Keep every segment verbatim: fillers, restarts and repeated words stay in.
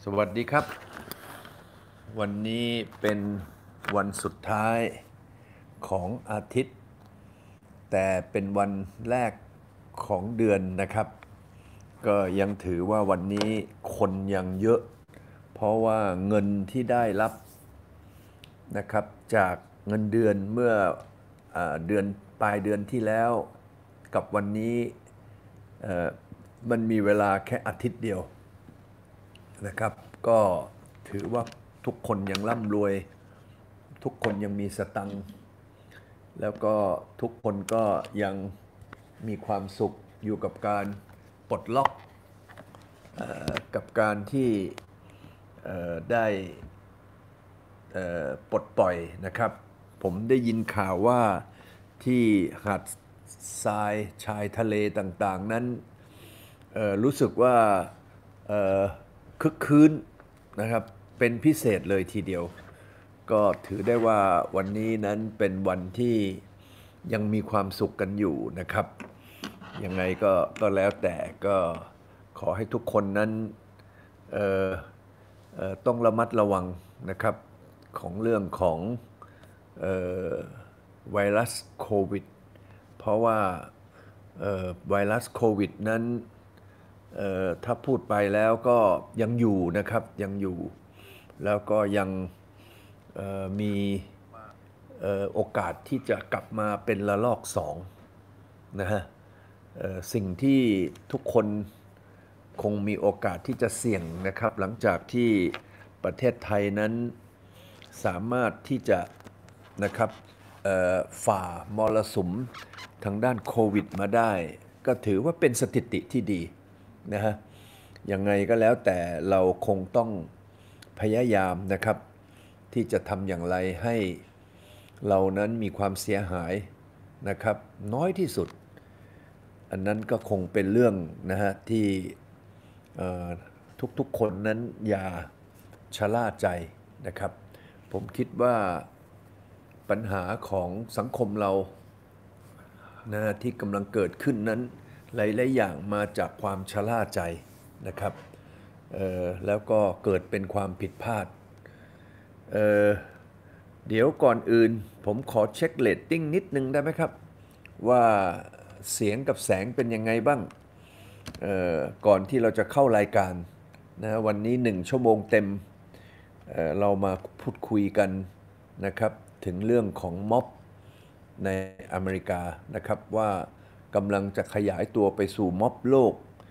สวัสดีครับวันนี้เป็นวันสุดท้ายของอาทิตย์แต่เป็นวันแรกของเดือนนะครับก็ยังถือว่าวันนี้คนยังเยอะเพราะว่าเงินที่ได้รับนะครับจากเงินเดือนเมื่ออเดือนปลายเดือนที่แล้วกับวันนี้มันมีเวลาแค่อาทิตย์เดียวนะครับก็ถือว่าทุกคนยังร่ำรวยทุกคนยังมีสตังค์แล้วก็ทุกคนก็ยังมีความสุขอยู่กับการปลดล็อกกับการที่ได้ปลดปล่อยนะครับผมได้ยินข่าวว่าที่หาดทรายชายทะเลต่างๆนั้นรู้สึกว่าคึกคืนนะครับเป็นพิเศษเลยทีเดียวก็ถือได้ว่าวันนี้นั้นเป็นวันที่ยังมีความสุขกันอยู่นะครับยังไงก็ก็แล้วแต่ก็ขอให้ทุกคนนั้นเอ่อเอ่อต้องระมัดระวังนะครับของเรื่องของเอ่อไวรัสโควิดเพราะว่าเอ่อไวรัสโควิดนั้นถ้าพูดไปแล้วก็ยังอยู่นะครับยังอยู่แล้วก็ยังมีโอกาสที่จะกลับมาเป็นระลอกสองนะฮะสิ่งที่ทุกคนคงมีโอกาสที่จะเสี่ยงนะครับหลังจากที่ประเทศไทยนั้นสามารถที่จะนะครับฝ่ามรสุมทางด้านโควิดมาได้ก็ถือว่าเป็นสถิติที่ดีนะฮะยังไงก็แล้วแต่เราคงต้องพยายามนะครับที่จะทำอย่างไรให้เรานั้นมีความเสียหายนะครับน้อยที่สุดอันนั้นก็คงเป็นเรื่องนะฮะที่ทุกๆคนนั้นอย่าชะล่าใจนะครับผมคิดว่าปัญหาของสังคมเรานะที่กำลังเกิดขึ้นนั้นหลายๆอย่างมาจากความชะล่าใจนะครับแล้วก็เกิดเป็นความผิดพลาด เ, เดี๋ยวก่อนอื่นผมขอเช็คเรตติ้งนิดนึงได้ไหมครับว่าเสียงกับแสงเป็นยังไงบ้างก่อนที่เราจะเข้ารายการนะวันนี้หนึ่งชั่วโมงเต็ม เ, เรามาพูดคุยกันนะครับถึงเรื่องของม็อบในอเมริกานะครับว่ากำลังจะขยายตัวไปสู่ม็อบโลก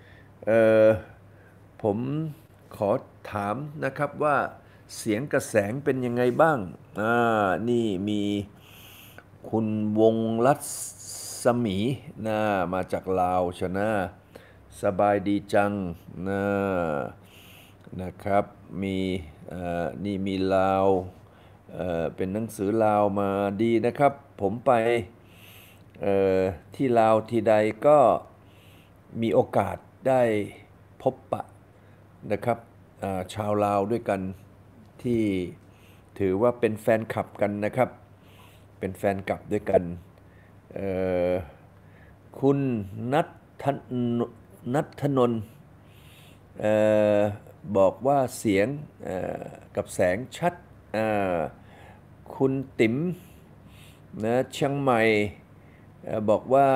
ผมขอถามนะครับว่าเสียงกระแสงเป็นยังไงบ้างอ่านี่มีคุณวงรัศมีนะมาจากลาวชนะสบายดีจังนะนะครับมีนี่มีลาวเเป็นหนังสือลาวมาดีนะครับผมไปที่ลาวทีใดก็มีโอกาสได้พบปะนะครับชาวลาวด้วยกันที่ถือว่าเป็นแฟนคลับกันนะครับเป็นแฟนคลับด้วยกันคุณนัทนัทนนท์บอกว่าเสียงกับแสงชัดคุณติ๋มนะเชียงใหม่บอกว่า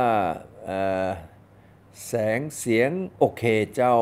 แสงเสียงโอเคเจ้า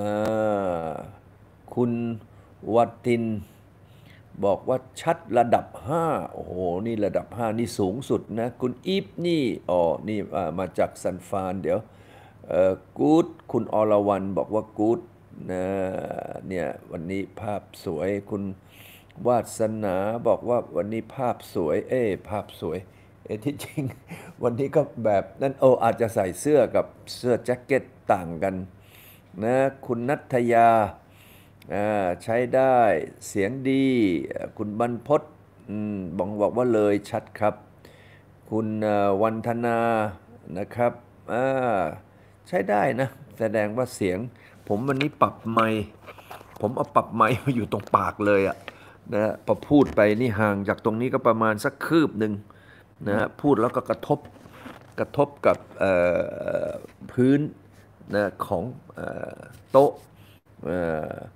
คุณวัตินบอกว่าชัดระดับห้าโอ้โหนี่ระดับห้านี่สูงสุดนะคุณอีฟนี่อ๋อนี่มาจากซันฟานเดี๋ยวกู๊ดคุณอรวรรณบอกว่ากู๊ดนะเนี่ยวันนี้ภาพสวยคุณวาสนาบอกว่าวันนี้ภาพสวยเอ้ภาพสวยเอ้ที่จริงวันนี้ก็แบบนั่นโออาจจะใส่เสื้อกับเสื้อแจ็คเก็ตต่างกันนะคุณนัทยาใช้ได้เสียงดีคุณบรรพตบอกบอกว่าเลยชัดครับคุณวันธนานะครับใช้ได้นะแสดงว่าเสียงผมวันนี้ปรับไมค์ผมเอาปรับไมค์มาอยู่ตรงปากเลยอะนะพอพูดไปนี่ห่างจากตรงนี้ก็ประมาณสักคืบหนึ่งนะพูดแล้วก็กระทบกระทบกับพื้นนะของโต๊ะ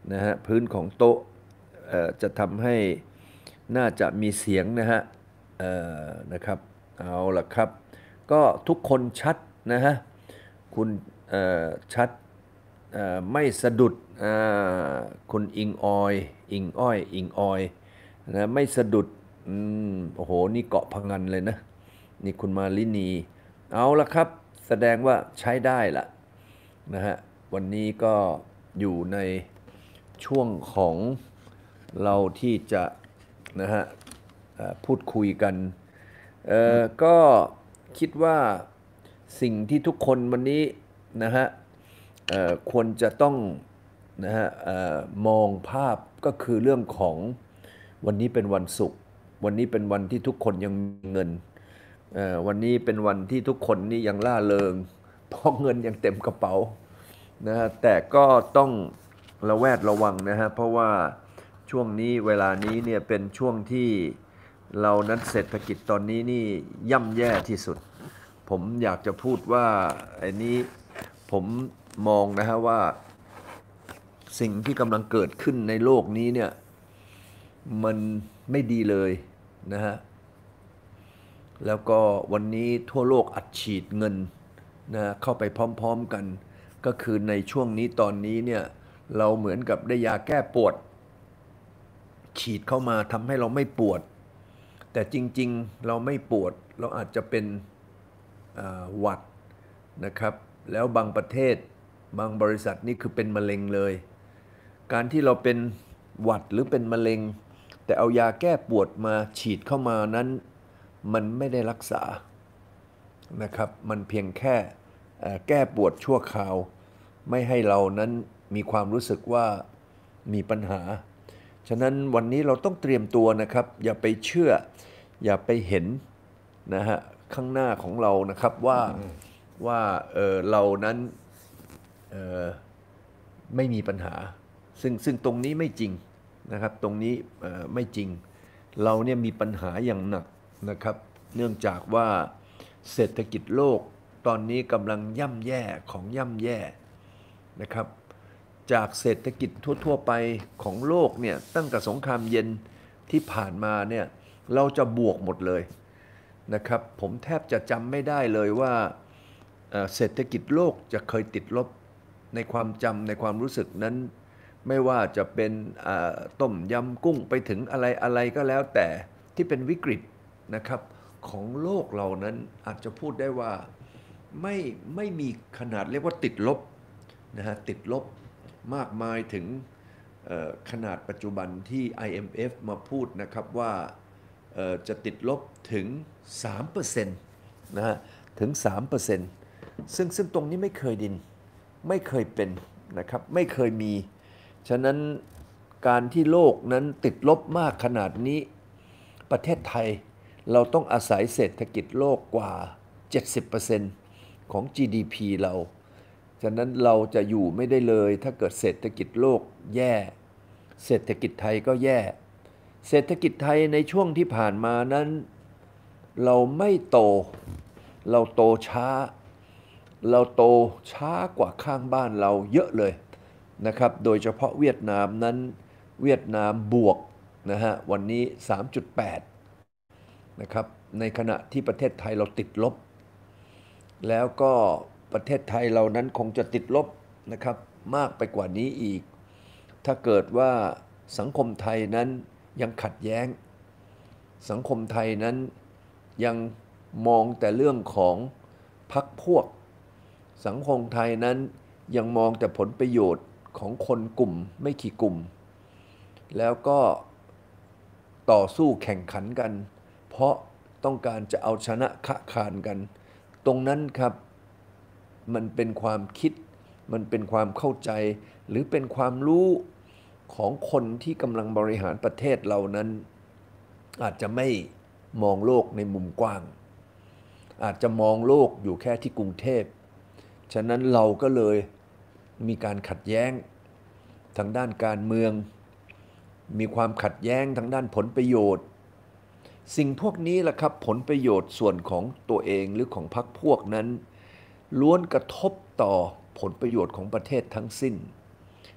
นะฮะพื้นของโต๊ะเอ่อจะทำให้น่าจะมีเสียงนะฮะเอ่อนะครับเอาละครับก็ทุกคนชัดนะฮะคุณเอ่อชัดเอ่อไม่สะดุดอ่าคุณอิงออยอิงอ้อยอิงออยนะไม่สะดุดอืมโอ้โหนี่เกาะพะงันเลยนะนี่คุณมาลินีเอาละครับแสดงว่าใช้ได้ละนะฮะวันนี้ก็อยู่ในช่วงของเราที่จะนะฮะเอ่อพูดคุยกันเอ่อก็คิดว่าสิ่งที่ทุกคนวันนี้นะฮะเอ่อควรจะต้องนะฮะเอ่อมองภาพก็คือเรื่องของวันนี้เป็นวันศุกร์วันนี้เป็นวันที่ทุกคนยังมีเงินเอ่อวันนี้เป็นวันที่ทุกคนนี่ยังล่าเริงเพราะเงินยังเต็มกระเป๋านะฮะแต่ก็ต้องระแวดระวังนะฮะเพราะว่าช่วงนี้เวลานี้เนี่ยเป็นช่วงที่เรานั้นเศรษฐกิจตอนนี้นี่ย่ำแย่ที่สุด ผมอยากจะพูดว่าไอ้นี้ผมมองนะฮะว่าสิ่งที่กำลังเกิดขึ้นในโลกนี้เนี่ยมันไม่ดีเลยนะฮะแล้วก็วันนี้ทั่วโลกอัดฉีดเงินนะเข้าไปพร้อมๆกันก็คือในช่วงนี้ตอนนี้เนี่ยเราเหมือนกับได้ยาแก้ปวดฉีดเข้ามาทำให้เราไม่ปวดแต่จริงๆเราไม่ปวดเราอาจจะเป็นหวัดนะครับแล้วบางประเทศบางบริษัทนี่คือเป็นมะเร็งเลยการที่เราเป็นหวัดหรือเป็นมะเร็งแต่เอายาแก้ปวดมาฉีดเข้ามานั้นมันไม่ได้รักษานะครับมันเพียงแค่แก้ปวดชั่วคราวไม่ให้เรานั้นมีความรู้สึกว่ามีปัญหาฉะนั้นวันนี้เราต้องเตรียมตัวนะครับอย่าไปเชื่ออย่าไปเห็นนะฮะข้างหน้าของเรานะครับว่าว่าเออเรานั้นเออไม่มีปัญหาซึ่งซึ่งตรงนี้ไม่จริงนะครับตรงนี้เออไม่จริงเราเนี่ยมีปัญหาอย่างหนักนะครับเนื่องจากว่าเศรษฐกิจโลกตอนนี้กำลังย่ำแย่ของย่ำแย่นะครับจากเศรษฐกิจทั่วๆไปของโลกเนี่ยตั้งแต่สงครามเย็นที่ผ่านมาเนี่ยเราจะบวกหมดเลยนะครับผมแทบจะจำไม่ได้เลยว่าเศรษฐกิจโลกจะเคยติดลบในความจำในความรู้สึกนั้นไม่ว่าจะเป็นต้มยำกุ้งไปถึงอะไรอะไรก็แล้วแต่ที่เป็นวิกฤตนะครับของโลกเรานั้นอาจจะพูดได้ว่าไม่ไม่มีขนาดเรียกว่าติดลบนะฮะติดลบมากมายถึงขนาดปัจจุบันที่ ไอ เอ็ม เอฟ มาพูดนะครับว่าจะติดลบถึง สามเปอร์เซ็นต์ นะฮะถึง สามเปอร์เซ็นต์ ซึ่งซึ่งตรงนี้ไม่เคยดินไม่เคยเป็นนะครับไม่เคยมีฉะนั้นการที่โลกนั้นติดลบมากขนาดนี้ประเทศไทยเราต้องอาศัยเศรษฐกิจโลกกว่า เจ็ดสิบเปอร์เซ็นต์ ของ จี ดี พี เราฉะนั้นเราจะอยู่ไม่ได้เลยถ้าเกิดเศรษฐกิจโลกแย่เศรษฐกิจไทยก็แย่เศรษฐกิจไทยในช่วงที่ผ่านมานั้นเราไม่โตเราโตช้าเราโตช้ากว่าข้างบ้านเราเยอะเลยนะครับโดยเฉพาะเวียดนามนั้นเวียดนามบวกนะฮะวันนี้ สามจุดแปด นะครับในขณะที่ประเทศไทยเราติดลบแล้วก็ประเทศไทยเรานั้นคงจะติดลบนะครับมากไปกว่านี้อีกถ้าเกิดว่าสังคมไทยนั้นยังขัดแย้งสังคมไทยนั้นยังมองแต่เรื่องของพรรคพวกสังคมไทยนั้นยังมองแต่ผลประโยชน์ของคนกลุ่มไม่กี่กลุ่มแล้วก็ต่อสู้แข่งขันกันเพราะต้องการจะเอาชนะขะขานกันตรงนั้นครับมันเป็นความคิดมันเป็นความเข้าใจหรือเป็นความรู้ของคนที่กำลังบริหารประเทศเรานั้นอาจจะไม่มองโลกในมุมกว้างอาจจะมองโลกอยู่แค่ที่กรุงเทพฉะนั้นเราก็เลยมีการขัดแย้งทางด้านการเมืองมีความขัดแย้งทางด้านผลประโยชน์สิ่งพวกนี้แหละครับผลประโยชน์ส่วนของตัวเองหรือของพรรคพวกนั้นล้วนกระทบต่อผลประโยชน์ของประเทศทั้งสิ้น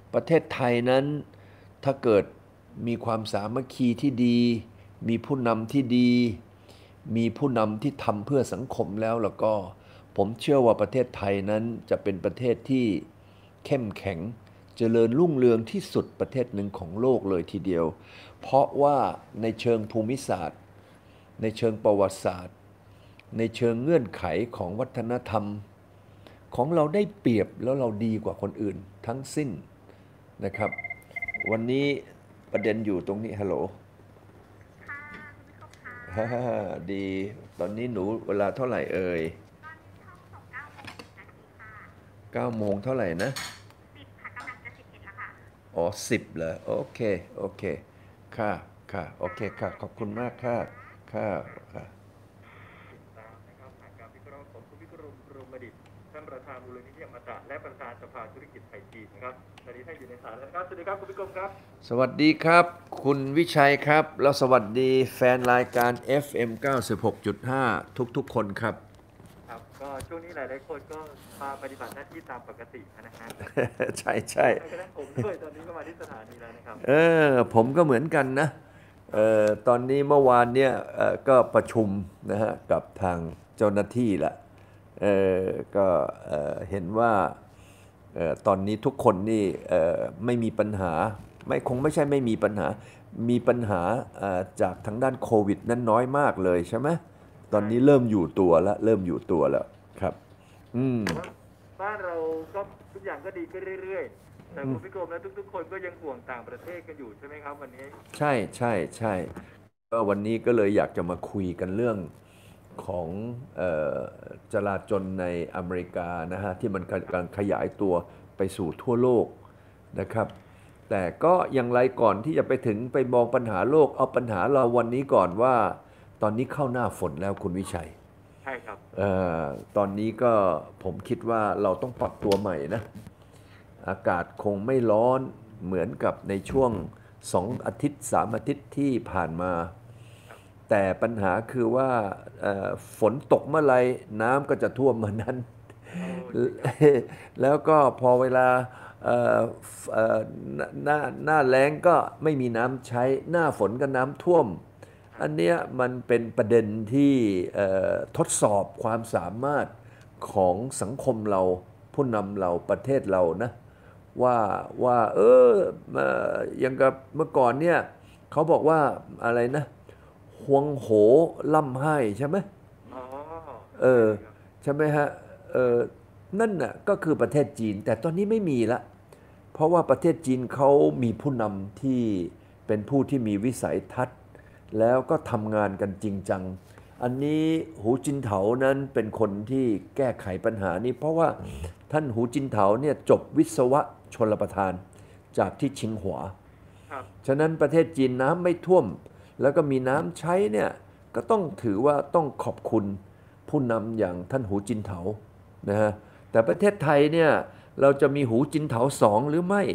ประเทศไทยนั้นถ้าเกิดมีความสามัคคีที่ดี มีผู้นำที่ดี มีผู้นำที่ทำเพื่อสังคมแล้วแล้วก็ผมเชื่อว่าประเทศไทยนั้นจะเป็นประเทศที่เข้มแข็งเจริญรุ่งเรืองที่สุดประเทศหนึ่งของโลกเลยทีเดียว เพราะว่าในเชิงภูมิศาสตร์ในเชิงประวัติศาสตร์ในเชิงเงื่อนไขของวัฒนธรรมของเราได้เปรียบแล้วเราดีกว่าคนอื่นทั้งสิ้นนะครับวันนี้ประเด็นอยู่ตรงนี้ฮัลโหลค่ะคุณผู้ชมคะฮ่าดีตอนนี้หนูเวลาเท่าไหร่เอ่ยตอนนี้ห้องส่งเก้าโมงสิบนาทีค่ะเก้าโมงเท่าไหร่นะสิบค่ะกำลังจะสิบเอ็ดแล้วค่ะอ๋อสิบเหรอโอเคโอเคค่ะค่ะโอค่ะเคค่ะขอบคุณมากค่ะนะคะค่ะค่ะติดตามนะครับผ่านการวิเคราะห์ของคุณวิกรมรมดิตท่านประธานมูลนิธิอมตะและประธานสภาธุรกิจไทยจีนนะครับตอนนี้ท่านอยู่ในสายแล้วนะครับสวัสดีครับคุณวิกรมครับสวัสดีครับคุณวิชัยครับแล้วสวัสดีแฟนรายการ เอฟ เอ็ม เก้าสิบหกจุดห้า ทุกๆคนครับครับก็ช่วงนี้หลายๆคนก็มาปฏิบัติหน้าที่ตามปกตินะฮะใช่ใช่แม้กระทั่งผมด้วยตอนนี้ก็มาที่สถานีแล้วนะครับเออผมก็เหมือนกันนะเออตอนนี้เมื่อวานเนี่ยเออก็ประชุมนะฮะกับทางเจ้าหน้าที่ละเออก็เออเห็นว่าเออตอนนี้ทุกคนนี่เออไม่มีปัญหาไม่คงไม่ใช่ไม่มีปัญหามีปัญหาเอ่อจากทางด้านโควิดนั้นน้อยมากเลยใช่ไหมตอนใช่นี้เริ่มอยู่ตัวแล้วเริ่มอยู่ตัวแล้วครับอืมแต่ว่าบ้านเราก็ทุกอย่างก็ดีขึ้นเรื่อยๆแต่คุณวิกรมและทุกๆคนก็ยังห่วงต่างประเทศกันอยู่ใช่ไหมครับวันนี้ใช่ใช่ใช่ก็วันนี้ก็เลยอยากจะมาคุยกันเรื่อง ของเอ่อจลาจลในอเมริกานะฮะที่มันกำลังขยายตัวไปสู่ทั่วโลกนะครับแต่ก็อย่างไรก่อนที่จะไปถึงไปมองปัญหาโลกเอาปัญหาเราวันนี้ก่อนว่าตอนนี้เข้าหน้าฝนแล้วคุณวิชัยใช่ครับเอ่อตอนนี้ก็ผมคิดว่าเราต้องปรับตัวใหม่นะอากาศคงไม่ร้อนเหมือนกับในช่วงสองอาทิตย์สามอาทิตย์ที่ผ่านมาครับแต่ปัญหาคือว่าเอ่อฝนตกเมื่อไรน้ำก็จะท่วมเมื่อนั้นโอ้จริงครับแล้วก็พอเวลาเอ่อเอ่อหน้าหน้าแล้งก็ไม่มีน้ำใช้หน้าฝนก็น้ำท่วมอันเนี้ยมันเป็นประเด็นที่เอ่อทดสอบความสามารถของสังคมเราผู้นำเราประเทศเรานะว่าว่าเออเอ่ออย่างกับเมื่อก่อนเนี่ยเขาบอกว่าอะไรนะ ฮวงโหล่ำไห้ใช่ไหมอ๋อเออใช่เลยครับใช่ไหมฮะเออนั่นน่ะก็คือประเทศจีนแต่ตอนนี้ไม่มีละเพราะว่าประเทศจีนเขามีผู้นำที่เป็นผู้ที่มีวิสัยทัศน์แล้วก็ทำงานกันจริงจังอันนี้หูจินเถานั้นเป็นคนที่แก้ไขปัญหานี้เพราะว่าท่านหูจินเถาเนี่ยจบวิศวะชลประทานจากที่ชิงหัวครับฉะนั้นประเทศจีนน้ำไม่ท่วมแล้วก็มีน้ำใช้เนี่ยก็ต้องถือว่าต้องขอบคุณผู้นำอย่างท่านหูจินเถานะฮะแต่ประเทศไทยเนี่ยเราจะมีหูจินเถาสองหรือไม่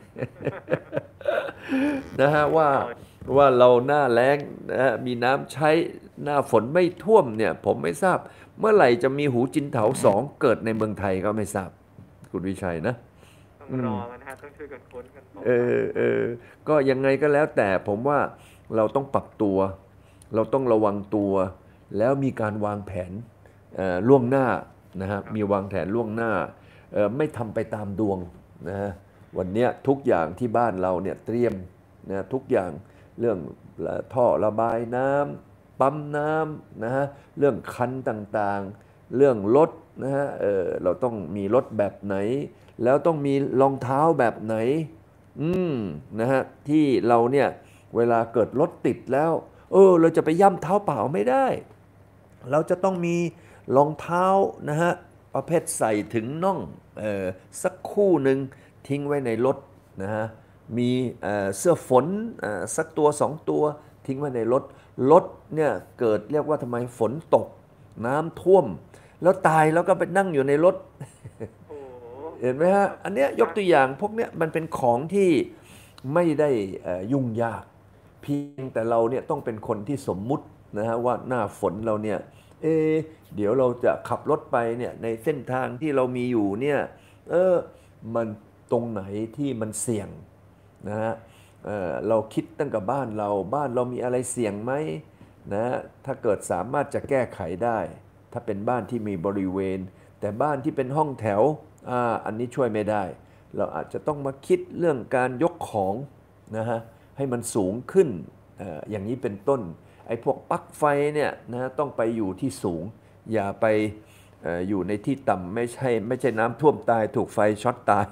นะฮะว่าก็ว่าเราหน้าแล้งนะฮะมีน้ำใช้หน้าฝนไม่ท่วมเนี่ยผมไม่ทราบเมื่อไหร่จะมีหูจินเถาสองเกิดในเมืองไทยก็ไม่ทราบคุณวิชัยนะต้องรอกันนะฮะต้องช่วยกันค้นกันต่อเอไปอเออก็ยังไงก็แล้วแต่ผมว่าเราต้องปรับตัว เราต้องระวังตัว แล้วมีการวางแผนเอ่อล่วงหน้านะฮะครับมีวางแผนล่วงหน้าเอ่อไม่ทำไปตามดวงนะฮะวันเนี้ยทุกอย่างที่บ้านเราเนี่ยเตรียมนะทุกอย่างเรื่องท่อระบายน้ำปั๊มน้ำนะฮะเรื่องคันต่างๆ เรื่องรถนะฮะเออเราต้องมีรถแบบไหน แล้วต้องมีรองเท้าแบบไหน อืมนะฮะที่เราเนี่ยเวลาเกิดรถติดแล้วเออเราจะไปย่ำเท้าเปล่าไม่ได้ เราจะต้องมีรองเท้านะฮะประเภทใส่ถึงน่องเออสักคู่หนึ่งทิ้งไว้ในรถนะฮะมีเอ่อเสื้อฝนเอ่อสักตัวสองตัวทิ้งไว้ในรถรถเนี่ยเกิดเรียกว่าทำไมฝนตกน้ำท่วมแล้วตายแล้วก็ไปนั่งอยู่ในรถโอ้โหเห็นไหมฮะอันเนี้ยยครับกตัวอย่างพวกเนี้ยมันเป็นของที่ไม่ได้เอ่อยุ่งยากเพียงแต่เราเนี่ยต้องเป็นคนที่สมมุตินะฮะว่าหน้าฝนเราเนี่ยเอะเดี๋ยวเราจะขับรถไปเนี่ยในเส้นทางที่เรามีอยู่เนี่ยเออมันตรงไหนที่มันเสี่ยงนะฮะเอ่อเราคิดตั้งกับบ้านเราบ้านเรามีอะไรเสี่ยงไหมนะถ้าเกิดสามารถจะแก้ไขได้ ถ้าเป็นบ้านที่มีบริเวณ แต่บ้านที่เป็นห้องแถวอ่าอันนี้ช่วยไม่ได้ เราอาจจะต้องมาคิดเรื่องการยกของนะฮะให้มันสูงขึ้นเอ่ออย่างนี้เป็นต้นไอ้พวกปลั๊กไฟเนี่ยนะต้องไปอยู่ที่สูง อย่าไปเอออยู่ในที่ต่ำไม่ใช่ไม่ใช่น้ำท่วมตายถูกไฟช็อตตาย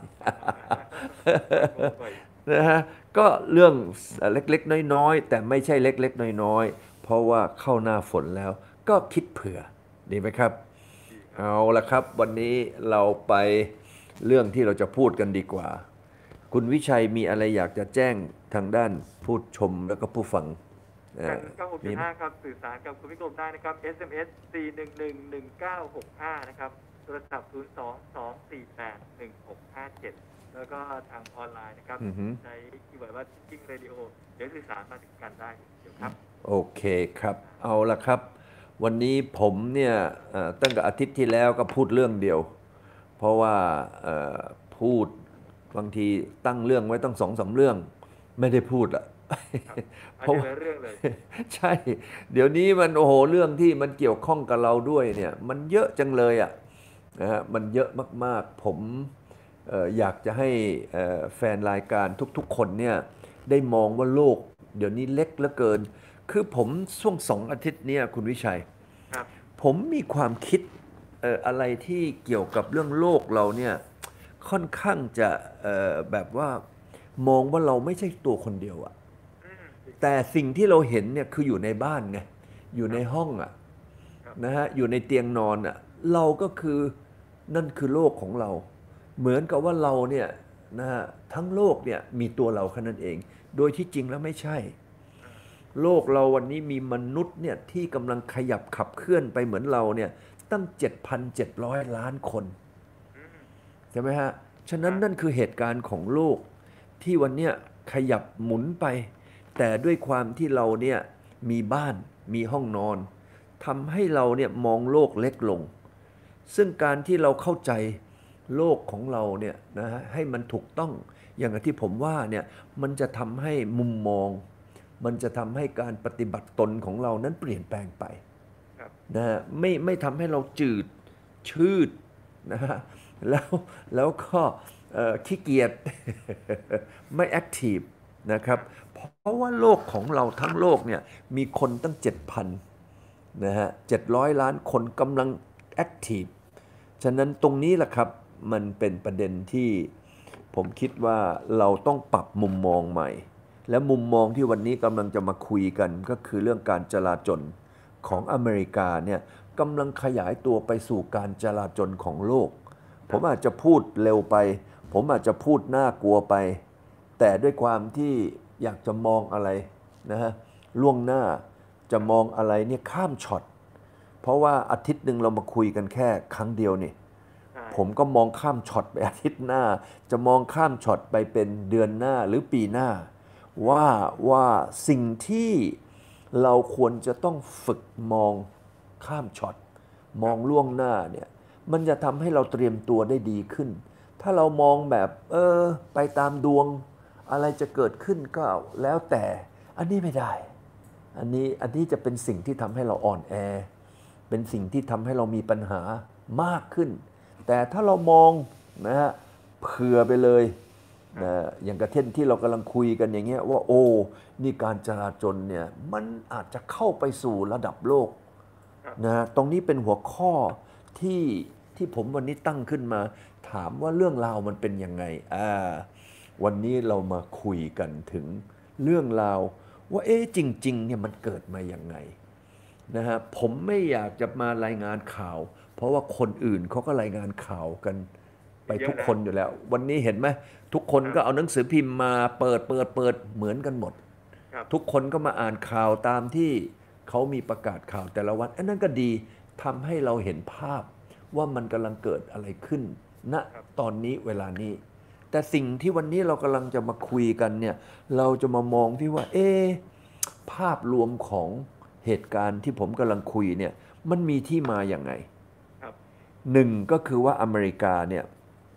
นะฮะก็เรื่องเล็กๆน้อยๆแต่ไม่ใช่เล็กๆน้อยๆเพราะว่าเข้าหน้าฝนแล้วก็คิดเผื่อดีไหมครับเอาละครับวันนี้เราไปเรื่องที่เราจะพูดกันดีกว่าคุณวิชัยมีอะไรอยากจะแจ้งทางด้านผู้ชมแล้วก็ผู้ฟังเอ่กันอเก้าหกมีจุดห้าครับสื่อสารกับคุณวิกรมได้นะครับ เอส เอ็ม เอส สี่ หนึ่ง หนึ่ง หนึ่ง เก้า หก ห้า นะครับโทรศัพท์ ศูนย์ สอง สอง สี่ แปด หนึ่ง หก ห้า เจ็ด แล้วก็ทางออนไลน์นะครับอือฮึใช้คีย์เวิร์ดว่าจิ้งเรดิโอเดี๋ยวสื่อสารมาถึงกันได้เดี๋ยวครับโอเคครับเอาละครับ วันนี้ผมเนี่ยเอ่อตั้งแต่อาทิตย์ที่แล้วก็พูดเรื่องเดียว เพราะว่าเอ่อพูดบางทีตั้งเรื่องไว้ตั้งสองสามเรื่องไม่ได้พูดอะอันเพราะนี้ว่าละเรื่องเลยใช่ เดี๋ยวนี้มันโอ้โหเรื่องที่มันเกี่ยวข้องกับเราด้วยเนี่ยมันเยอะจังเลยอะนะฮะมันเยอะมากๆ ผมเอ่ออยากจะให้เอ่อแฟนรายการทุกๆคนเนี่ยได้มองว่าโลก เดี๋ยวนี้เล็กเหลือเกิน คือผมช่วงสองอาทิตย์เนี่ยคุณวิชัยครับผมมีความคิดเอ่ออะไรที่เกี่ยวกับเรื่องโลกเราเนี่ยค่อนข้างจะเอ่อแบบว่ามองว่าเราไม่ใช่ตัวคนเดียวอะอืมแต่สิ่งที่เราเห็นเนี่ยคืออยู่ในบ้านไงอยู่ในห้องอะครับนะฮะอยู่ในเตียงนอนอะเราก็คือนั่นคือโลกของเรา เหมือนกับว่าเราเนี่ยนะฮะทั้งโลกเนี่ยมีตัวเราแค่นั้นเอง โดยที่จริงแล้วไม่ใช่ โลกเราวันนี้มีมนุษย์เนี่ยที่กำลังขยับขับเคลื่อนไปเหมือนเราเนี่ยตั้ง เจ็ดพันเจ็ดร้อย ล้านคนอืมใช่ไหมฮะ ฉะนั้นนั่นคือเหตุการณ์ของโลกที่วันเนี้ยขยับหมุนไป แต่ด้วยความที่เราเนี่ยมีบ้านมีห้องนอนทำให้เราเนี่ยมองโลกเล็กลง ซึ่งการที่เราเข้าใจโลกของเราเนี่ยนะฮะให้มันถูกต้องอย่างที่ผมว่าเนี่ยมันจะทำให้มุมมอง มันจะทำให้การปฏิบัติตนของเรานั้นเปลี่ยนแปลงไปครับนะฮะไม่ไม่ทำให้เราจืดชืดนะฮะแล้วแล้วก็เอ่อขี้เกียจ ไม่แอคทีฟนะครับเพราะว่าโลกของเราทั้งโลกเนี่ยมีคนตั้ง เจ็ดพัน นะฮะเจ็ดร้อย ล้านคนกำลังแอคทีฟฉะนั้นตรงนี้แหละครับมันเป็นประเด็นที่ผมคิดว่าเราต้องปรับมุมมองใหม่ และมุมมองที่วันนี้กำลังจะมาคุยกันก็คือเรื่องการจลาจลของอเมริกาเนี่ยกำลังขยายตัวไปสู่การจลาจลของโลก ผมอาจจะพูดเร็วไป ผมอาจจะพูดน่ากลัวไป แต่ด้วยความที่อยากจะมองอะไรนะฮะล่วงหน้าจะมองอะไรเนี่ยข้ามช็อต เพราะว่าอาทิตย์หนึ่งเรามาคุยกันแค่ครั้งเดียวนี่ใช่ผมก็มองข้ามช็อตไปอาทิตย์หน้า จะมองข้ามช็อตไปเป็นเดือนหน้าหรือปีหน้า ว่าว่าสิ่งที่เราควรจะต้องฝึกมองข้ามช็อตมองล่วงหน้าเนี่ยมันจะทำให้เราเตรียมตัวได้ดีขึ้น ถ้าเรามองแบบเออไปตามดวง อะไรจะเกิดขึ้นก็แล้วแต่อันนี้ไม่ได้ อันนี้อันนี้จะเป็นสิ่งที่ทำให้เราอ่อนแอ เป็นสิ่งที่ทำให้เรามีปัญหามากขึ้น แต่ถ้าเรามองนะฮะเผื่อไปเลยนะอย่างกระเช่นที่เรากำลังคุยกันอย่างเงี้ยว่าโอ้นี่การจราจรเนี่ยมันอาจจะเข้าไปสู่ระดับโลกครับนะฮะตรงนี้เป็นหัวข้อที่ที่ผมวันนี้ตั้งขึ้นมา ถามว่าเรื่องราวมันเป็นยังไงอ่าวันนี้เรามาคุยกันถึงเรื่องราวว่าเอ๊ะจริงๆเนี่ยมันเกิดมาอย่างไงนะฮะผมไม่อยากจะมารายงานข่าว เพราะว่าคนอื่นเขาก็รายงานข่าวกันไปทุกคนอยู่แล้ว วันนี้เห็นไหมทุกคนก็เอาหนังสือพิมพ์มาเปิดเปิดเปิดเหมือนกันหมดครับทุกคนก็มาอ่านข่าวตามที่เขามีประกาศข่าวแต่ละวันอันนั้นก็ดีทำให้เราเห็นภาพว่ามันกำลังเกิดอะไรขึ้นณตอนนี้เวลานี้ แต่สิ่งที่วันนี้เรากำลังจะมาคุยกันเนี่ยเราจะมามองที่ว่าเอ๊ะภาพรวมของเหตุการณ์ที่ผมกำลังคุยเนี่ยมันมีที่มาอย่างไงครับหนึ่งก็คือว่าอเมริกาเนี่ย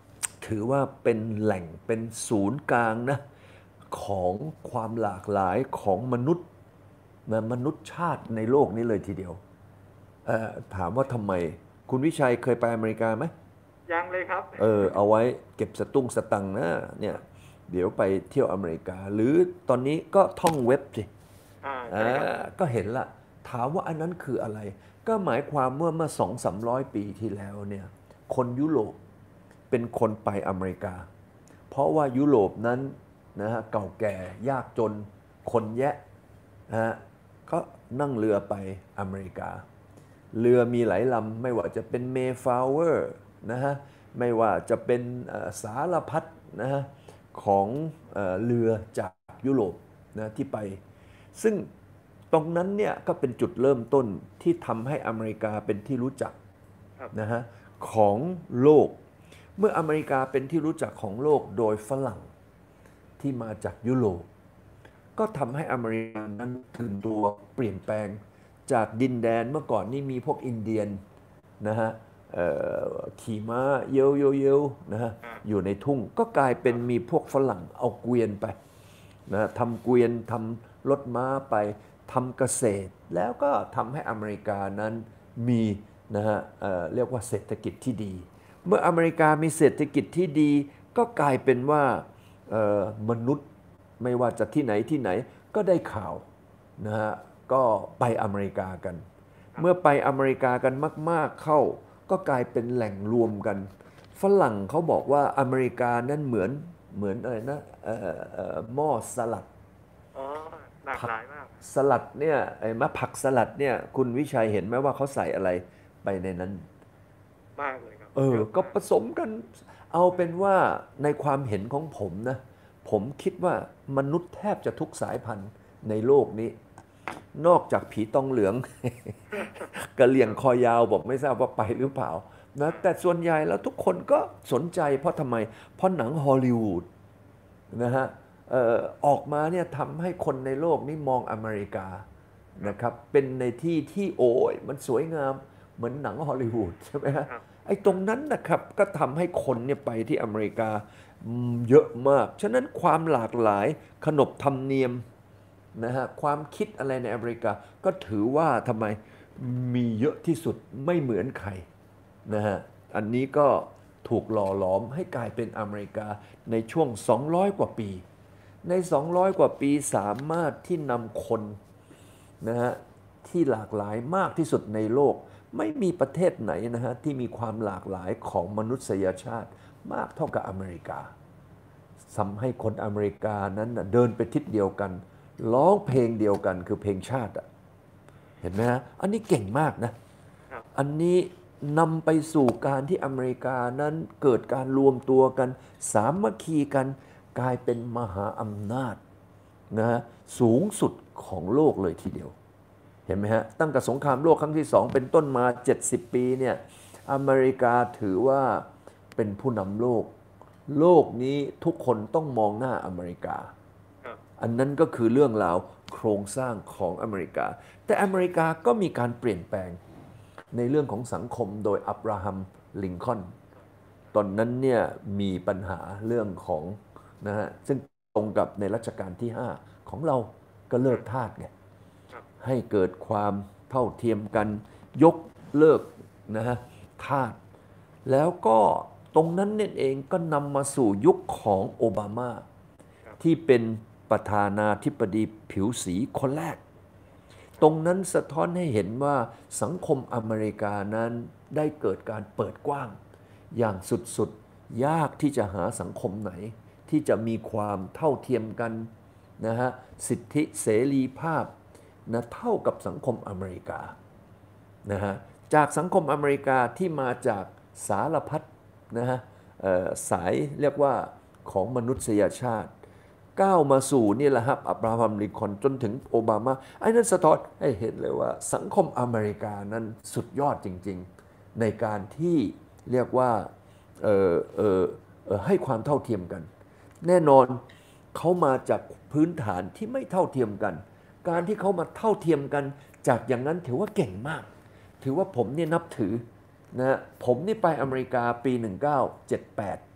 ถือว่าเป็นแหล่งเป็นศูนย์กลางนะของความหลากหลายของมนุษย์นะมนุษยชาติในโลกนี้เลยทีเดียวเอ่อถามว่าทำไมคุณวิชัยเคยไปอเมริกาไหมยังเลยครับเออเอาไว้เก็บสตุ้งสตังค์นะเนี่ยเดี๋ยวไปเที่ยวอเมริกา หรือตอนนี้ก็ท่องเว็บสิอ่าอ่าใช่ครับก็เห็นละถามว่าอันนั้นคืออะไร ก็หมายความว่าเมื่อสองสามร้อยปีที่แล้วเนี่ยคนยุโรปเป็นคนไปอเมริกา เพราะว่ายุโรปนั้นนะฮะเก่าแก่ยากจนคนแยะนะฮะก็นั่งเรือไปอเมริกา เรือมีหลายลำไม่ว่าจะเป็นเมฟลาวเวอร์นะฮะไม่ว่าจะเป็นเอ่อสารพัดนะฮะของเอ่อเรือจากยุโรปนะที่ไป ซึ่งตรงนั้นเนี่ยก็เป็นจุดเริ่มต้นที่ทำให้อเมริกาเป็นที่รู้จักครับนะฮะของโลก เมื่ออเมริกาเป็นที่รู้จักของโลกโดยฝรั่งที่มาจากยุโรป ก็ทำให้อเมริกานั้นตื่นตัวเปลี่ยนแปลงจากดินแดนเมื่อก่อนนี่มีพวกอินเดียนนะฮะเอ่อขี่ม้าเยวเยวเยวนะฮะอ่าอยู่ในทุ่งก็กลายเป็นมีพวกฝรั่งเอาเกวียนไปนะทำเกวียนทำรถม้าไปทำเกษตร แล้วก็ทำให้อเมริกานั้นมีนะฮะเอ่อเรียกว่าเศรษฐกิจที่ดี เมื่ออเมริกามีเศรษฐกิจที่ดี ก็กลายเป็นว่าเอ่อมนุษย์ไม่ว่าจะที่ไหนที่ไหนก็ได้ข่าวนะฮะก็ไปอเมริกากัน เมื่อไปอเมริกากันมาก ๆ เข้า ก็กลายเป็นแหล่งรวมกัน ฝรั่งเขาบอกว่าอเมริกานั้นเหมือนเหมือนอะไรนะเอ่อเอ่อหม้อสลัดอ๋อหลากหลายมากสลัดเนี่ยไอ้มะผักสลัดเนี่ยคุณวิชัยเห็นไหมว่าเขาใส่อะไรไปในนั้นมากเลยครับเออยะก็มาผสมกัน เอาเป็นว่าในความเห็นของผมนะ ผมคิดว่ามนุษย์แทบจะทุกสายพันธุ์ในโลกนี้ นอกจากผีตองเหลือง กระเหลี่ยงคอยาวบอกไม่ทราบว่าไปหรือเปล่านะแต่ส่วนใหญ่แล้วทุกคนก็สนใจเพราะทำไม เพราะหนังฮอลลีวูดนะฮะเอ่อออกมาเนี่ยทำให้คนในโลกนี้มองอเมริกานะครับเป็นในที่ที่โอ้ยมันสวยงามเหมือนหนังฮอลลีวูดใช่ไหมฮะครับไอ้ตรงนั้นนะครับก็ทำให้คนเนี่ยไปที่อเมริกาอืมเยอะมาก ฉะนั้นความหลากหลายขนบธรรมเนียมนะฮะความคิดอะไรในอเมริกา ก็ถือว่าทำไมมีเยอะที่สุดไม่เหมือนใครนะฮะอันนี้ก็ถูกหล่อหลอมให้กลายเป็นอเมริกาในช่วง สองร้อย กว่าปี ใน สองร้อย กว่าปีสามารถที่นำคนนะฮะที่หลากหลายมากที่สุดในโลก ไม่มีประเทศไหนนะฮะที่มีความหลากหลายของมนุษยชาติมากเท่ากับอเมริกาทำให้คนอเมริกานั้นน่ะเดินไปทิศเดียวกัน ร้องเพลงเดียวกันคือเพลงชาติอะเห็นไหมฮะอันนี้เก่งมากนะครับอันนี้นำไปสู่การที่อเมริกานั้นเกิดการรวมตัวกัน สามัคคีกันกลายเป็นมหาอำนาจนะฮะสูงสุดของโลกเลยทีเดียว เห็นไหมฮะตั้งแต่สงครามโลกครั้งที่สองเป็นต้นมา เจ็ดสิบ ปีเนี่ยอเมริกาถือว่าเป็นผู้นำโลก โลกนี้ทุกคนต้องมองหน้าอเมริกาครับอันนั้นก็คือเรื่องราวโครงสร้างของอเมริกา แต่อเมริกาก็มีการเปลี่ยนแปลงในเรื่องของสังคมโดยอับราฮัมลิงคอล์นตอนนั้นเนี่ยมีปัญหาเรื่องของนะฮะซึ่งตรงกับในรัชกาลที่ ห้า ของเราก็เลิกทาสไงครับให้เกิดความเท่าเทียมกันยกเลิกนะฮะทาสแล้วก็ตรงนั้นเนี่ยเองก็นำมาสู่ยุคของโอบามาครับที่เป็นประธานาธิบดีผิวสีคนแรก ตรงนั้นสะท้อนให้เห็นว่าสังคมอเมริกานั้นได้เกิดการเปิดกว้าง อย่างสุดๆ ยากที่จะหาสังคมไหน ที่จะมีความเท่าเทียมกันนะฮะสิทธิเสรีภาพนะเท่ากับสังคมอเมริกานะฮะจากสังคมอเมริกาที่มาจากสารพัดนะฮะเอ่อสายเรียกว่าของมนุษยชาติ ก้าวมาสู่นี่แหละครับอับราฮัมลินคอล์นจนถึงโอบามาไอ้นั่นสะท้อนให้เห็นเลยว่าสังคมอเมริกานั้นสุดยอดจริงๆ ในการที่เรียกว่าเอ่อเอ่อเอ่อให้ความเท่าเทียมกัน แน่นอนเขามาจากพื้นฐานที่ไม่เท่าเทียมกัน การที่เขามาเท่าเทียมกันจากอย่างนั้นถือว่าเก่งมาก ถือว่าผมเนี่ยนับถือนะผมนี่ไปอเมริกาปี หนึ่งเก้าเจ็ดแปด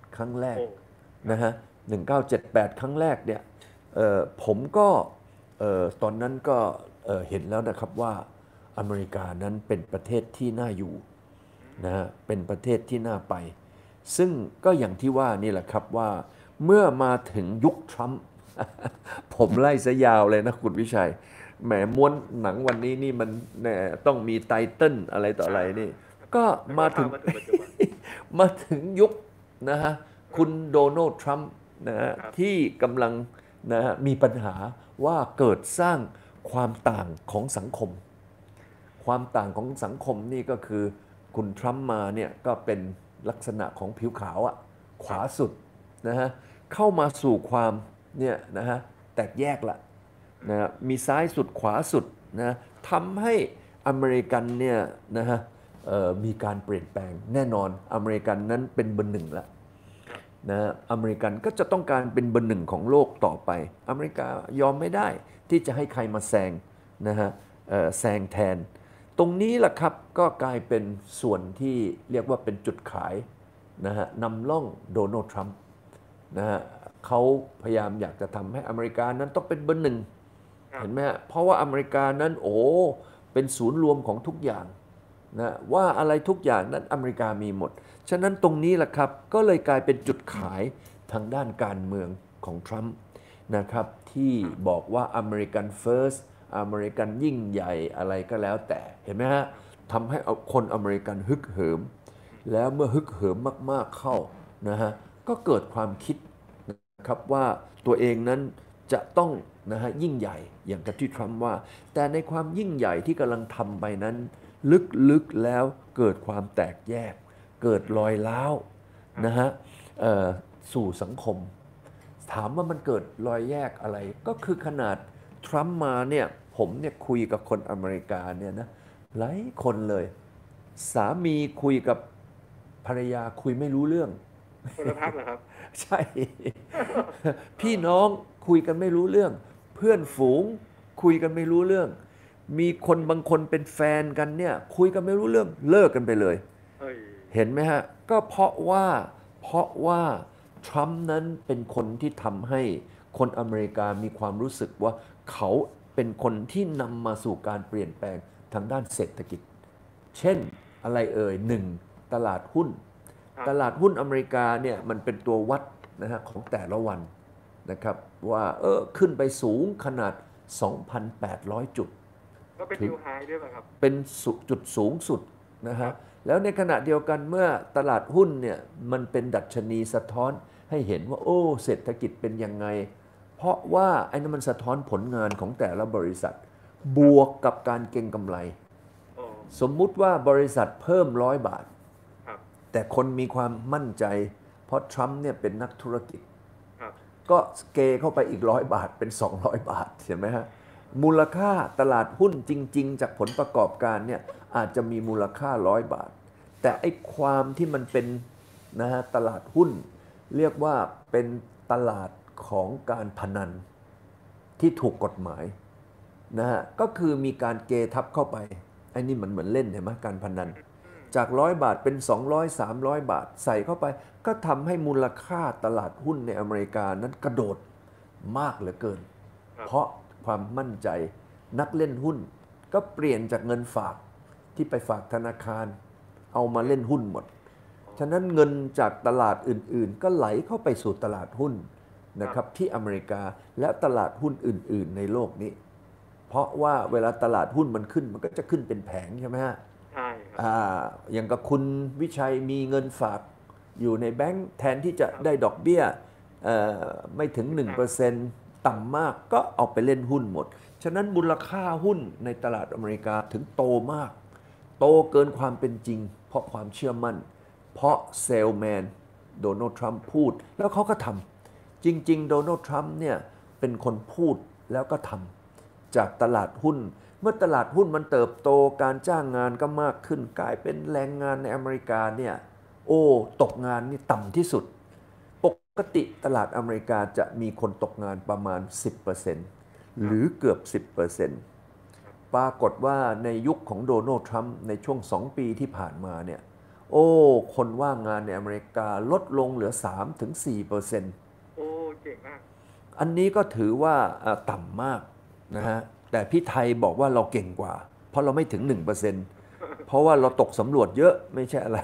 ครั้งแรกโอ้นะฮะหนึ่งเก้าเจ็ดแปดครั้งแรกเนี่ยเอ่อผมก็เอ่อตอนนั้นก็เอ่อเห็นแล้วนะครับว่าอเมริกานั้นเป็นประเทศที่น่าอยู่นะฮะเป็นประเทศที่น่าไป ซึ่งก็อย่างที่ว่านี่แหละครับว่าเมื่อมาถึงยุคทรัมป์ ผมไล่ซะยาวเลยนะคุณวิชัยแหมม้วนหนังวันนี้นี่มันแน่ต้องมีไตเติ้ลอะไรต่ออะไรนี่ ก็มาถึงแล้วก็พามาถึงปัจจุบันมาถึงยุคนะฮะคุณโดนัลด์ทรัมป์นะฮะครับที่กำลังนะฮะมีปัญหาว่าเกิดสร้างความต่างของสังคม ความต่างของสังคมนี่ก็คือคุณทรัมป์มาเนี่ยก็เป็นลักษณะของผิวขาวอะขวาสุดนะฮะเข้ามาสู่ความเนี่ยนะฮะแตกแยกละนะฮะมีซ้ายสุดขวาสุดนะทำให้อเมริกันเนี่ยนะฮะเอ่อมีการเปลี่ยนแปลงแน่นอนอเมริกันนั้นเป็นเบอร์หนึ่งละนะฮะอเมริกันก็จะต้องการเป็นเบอร์หนึ่งของโลกต่อไปอเมริกายอมไม่ได้ที่จะให้ใครมาแซงนะฮะเอ่อแซงแทน ตรงนี้แหละครับก็กลายเป็นส่วนที่เรียกว่าเป็นจุดขายนะฮะนำล่องโดนัลด์ทรัมป์นะฮะเขาพยายามอยากจะทำให้อเมริกานั้นต้องเป็นเบอร์หนึ่งครับเห็นไหมฮะเพราะว่าอเมริกานั้นโอ้เป็นศูนย์รวมของทุกอย่างนะว่าอะไรทุกอย่างนั้นอเมริกามีหมด ฉะนั้นตรงนี้แหละครับก็เลยกลายเป็นจุดขายทางด้านการเมืองของทรัมป์นะครับที่บอกว่าอเมริกันเฟิร์สอเมริกันยิ่งใหญ่อะไรก็แล้วแต่เห็นไหมฮะทำให้คนอเมริกันฮึกเหิม แล้วเมื่อฮึกเหิมมากๆเข้านะฮะก็เกิดความคิดนะครับว่าตัวเองนั้นจะต้องนะฮะยิ่งใหญ่อย่างกับที่ทรัมป์ว่า แต่ในความยิ่งใหญ่ที่กำลังทำไปนั้น ลึกๆแล้วเกิดความแตกแยก เกิดรอยร้าวนะฮะเอ่อสู่สังคม ถามว่ามันเกิดรอยแยกอะไร ก็คือขนาดทรัมป์มาเนี่ยผมเนี่ยคุยกับคนอเมริกาเนี่ยนะหลายคนเลย สามีคุยกับภรรยาคุยไม่รู้เรื่องคนละพักเหรอครับใช่ พี่น้องคุยกันไม่รู้เรื่อง เพื่อนฝูงคุยกันไม่รู้เรื่อง มีคนบางคนเป็นแฟนกันเนี่ยคุยกันไม่รู้เรื่องเลิกกันไปเลยเอ้ยเห็นไหมฮะ ก็เพราะว่าเพราะว่าทรัมป์นั้นเป็นคนที่ทำให้คนอเมริกามีความรู้สึกว่าเขาเป็นคนที่นำมาสู่การเปลี่ยนแปลงทางด้านเศรษฐกิจ เช่นอะไรเอ่ยหนึ่งตลาดหุ้นครับตลาดหุ้นอเมริกาเนี่ยมันเป็นตัววัดนะฮะของแต่ละวันนะครับว่าเออขึ้นไปสูงขนาด สองพันแปดร้อย จุดก็เป็นถึงนิวไฮด้วยป่ะครับเป็นสุจุดสูงสุดนะฮะแล้วในขณะเดียวกันเมื่อตลาดหุ้นเนี่ยมันเป็นดัชนีสะท้อนให้เห็นว่าโอ้เศรษฐกิจเป็นยังไง เพราะว่าไอ้นั่นมันสะท้อนผลงานของแต่ละบริษัท บวกกับการเก็งกำไรโอ้สมมุติว่าบริษัทเพิ่มร้อยบาทครับแต่คนมีความมั่นใจ เพราะทรัมป์เนี่ยเป็นนักธุรกิจครับก็เกเข้าไปอีกร้อยบาทเป็น สองร้อย บาทเห็นไหมฮะมูลค่าตลาดหุ้นจริง ๆ จากผลประกอบการเนี่ยอาจจะมีมูลค่าร้อยบาท แต่ไอ้ความที่มันเป็นนะฮะตลาดหุ้น เรียกว่าเป็นตลาดของการพนันที่ถูกกฎหมายนะฮะก็คือมีการเกทับเข้าไปไอ้นี่มันเหมือนเล่นเห็นไหมการพนัน จากร้อยบาทเป็นสองร้อย สามร้อย บาทใส่เข้าไป ก็ทำให้มูลค่าตลาดหุ้นในอเมริกานั้นกระโดดมากเหลือเกินครับเพราะความมั่นใจนักเล่นหุ้น ก็เปลี่ยนจากเงินฝากที่ไปฝากธนาคาร เอามาเล่นหุ้นหมด ฉะนั้นเงินจากตลาดอื่น ๆ ก็ไหลเข้าไปสู่ตลาดหุ้นนะครับที่อเมริกาและตลาดหุ้นอื่น ๆ ในโลกนี้ เพราะว่าเวลาตลาดหุ้นมันขึ้นมันก็จะขึ้นเป็นแผงใช่ไหมฮะใช่ครับอ่าอย่างกับคุณวิชัยมีเงินฝากอยู่ในแบงก์แทนที่จะได้ดอกเบี้ยเอ่อไม่ถึง หนึ่งเปอร์เซ็นต์ ต่ำมากก็เอาไปเล่นหุ้นหมด ฉะนั้นมูลค่าหุ้นในตลาดอเมริกาถึงโตมาก โตเกินความเป็นจริง เพราะความเชื่อมั่น เพราะเซลแมนโดนัลด์ทรัมป์พูดแล้วเขาก็ทำจริง ๆ โดนัลด์ทรัมป์เนี่ยเป็นคนพูดแล้วก็ทำจากตลาดหุ้น เมื่อตลาดหุ้นมันเติบโตการจ้างงานก็มากขึ้นกลายเป็นแรงงานในอเมริกาเนี่ยโอ้ตกงานนี่ต่ำที่สุด ปกติตลาดอเมริกาจะมีคนตกงานประมาณ สิบเปอร์เซ็นต์ หรือเกือบ สิบเปอร์เซ็นต์ ปรากฏว่าในยุคของโดนัลด์ทรัมป์ในช่วงสองปีที่ผ่านมาเนี่ยโอ้คนว่างงานในอเมริกาลดลงเหลือ สามถึงสี่เปอร์เซ็นต์โอ้เก่งมากอันนี้ก็ถือว่าเอ่อต่ำมากนะฮะแต่พี่ไทยบอกว่าเราเก่งกว่า เพราะเราไม่ถึง หนึ่งเปอร์เซ็นต์ เพราะว่าเราตกสำรวจเยอะไม่ใช่อะไร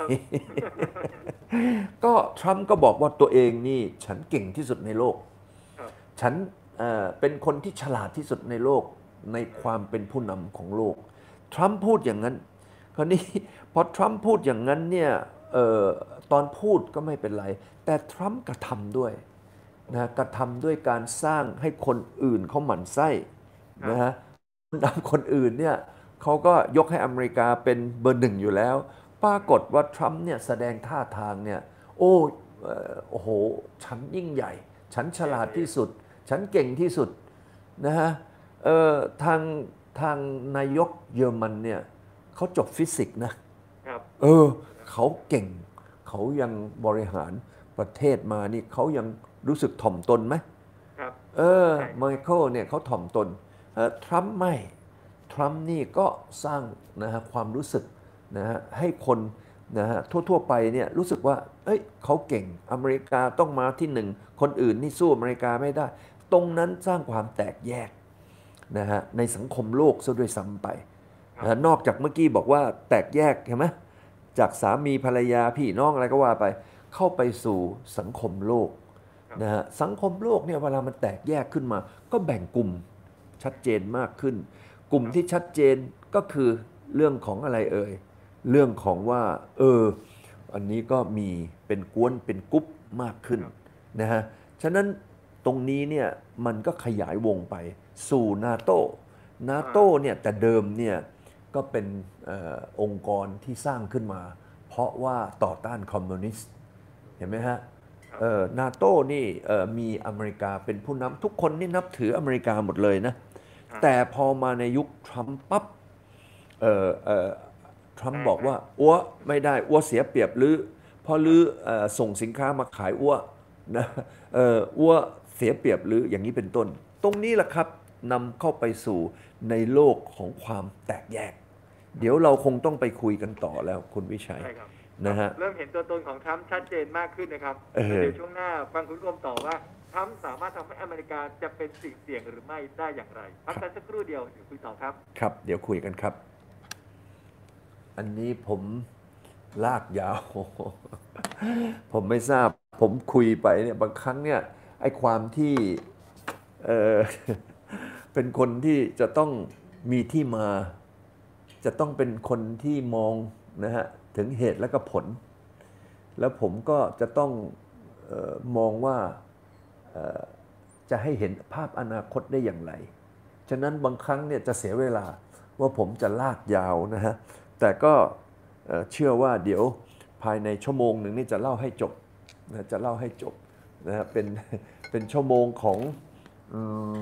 ก็ทรัมป์ก็บอกว่าตัวเองนี่ฉันเก่งที่สุดในโลกครับฉันเอ่อเป็นคนที่ฉลาดที่สุดในโลกในความเป็นผู้นำของโลก ทรัมป์พูดอย่างนั้น คราวนี้ พอทรัมป์พูดอย่างนั้นเนี่ยเอ่อตอนพูดก็ไม่เป็นไร แต่ทรัมป์กระทำด้วยนะกระทำด้วยการสร้างให้คนอื่นเขาหมั่นไส้นะฮะผู้นำคนอื่นเนี่ยเขาก็ยกให้อเมริกาเป็นเบอร์หนึ่งอยู่แล้ว ปรากฏว่าทรัมป์เนี่ยแสดงท่าทางเนี่ยโอ้เอ่อโอ้โหฉันยิ่งใหญ่ ฉันฉลาดที่สุด ฉันเก่งที่สุดนะฮะเอ่อทางทางนายกเยอรมันเนี่ยเขาจบฟิสิกส์นะครับ เออเขาเก่ง เขายังบริหารประเทศมานี่เขายังรู้สึกถ่อมตนไหมครับเออใช่ไมเคิลเนี่ยเขาถ่อมตนเออทรัมป์ไม่ ทรัมป์นี่ก็สร้างนะฮะความรู้สึกนะฮะให้คนนะฮะทั่วๆไปเนี่ยรู้สึกว่าเอ้ยเขาเก่งอเมริกาต้องมาที่หนึ่งคนอื่นนี่สู้อเมริกาไม่ได้ ตรงนั้นสร้างความแตกแยกนะฮะในสังคมโลกซะด้วยซ้ำไปนะฮะนอกจากเมื่อกี้บอกว่าแตกแยกเห็นไหมจากสามีภรรยาพี่น้องอะไรก็ว่าไป เข้าไปสู่สังคมโลกนะฮะสังคมโลกเนี่ยเวลามันแตกแยกขึ้นมา ก็แบ่งกลุ่มชัดเจนมากขึ้น กลุ่มที่ชัดเจนก็คือเรื่องของอะไรเอ่ยเรื่องของว่าเอออันนี้ก็มีเป็นกวนเป็นกรุ๊ปมากขึ้นนะฮะฉะนั้นตรงนี้เนี่ยมันก็ขยายวงไปสู่นาโตนาโตเนี่ยแต่เดิมเนี่ยก็เป็นเออองค์กรที่สร้างขึ้นมา เพราะว่าต่อต้านคอมมิวนิสต์เห็นไหมฮะเออนาโตนี่เออมีอเมริกาเป็นผู้นำทุกคนนี่นับถืออเมริกาหมดเลยนะแต่พอมาในยุคทรัมป์ปั๊บเออเออทรัมป์บอกว่าอ้วไม่ได้อ้วเสียเปรียบหรือพอหรือเออส่งสินค้ามาขายอ้วนะเอออ้วเสียเปรียบหรืออย่างนี้เป็นต้น ตรงนี้แหละครับนำเข้าไปสู่ในโลกของความแตกแยก เดี๋ยวเราคงต้องไปคุยกันต่อแล้วคุณวิชัยใช่ครับนะฮะเริ่มเห็นตัวตนของทรัมป์ชัดเจนมากขึ้นนะครับเออเดี๋ยวช่วงหน้าฟังคุณกรมต่อว่าทรัมป์สามารถทำให้อเมริกาจะเป็นสิ่งเสี่ยงหรือไม่ได้อย่างไรพักกันสักครู่เดียวเดี๋ยวคุยต่อครับครับ เดี๋ยวคุยกันครับ อันนี้ผมลากยาว ผมไม่ทราบ ผมคุยไปเนี่ยบางครั้งเนี่ยไอ้ความที่เออ เป็นคนที่จะต้องมีที่มา จะต้องเป็นคนที่มองนะฮะถึงเหตุและก็ผล แล้วผมก็จะต้องเออมองว่าเอ่อจะให้เห็นภาพอนาคตได้อย่างไร ฉะนั้นบางครั้งเนี่ยจะเสียเวลาว่าผมจะลากยาวนะฮะ แต่ก็เอ่อเชื่อว่าเดี๋ยวภายในชั่วโมงหนึ่งนี่จะเล่าให้จบนะจะเล่าให้จบนะฮะเป็น เป็นชั่วโมงของอืม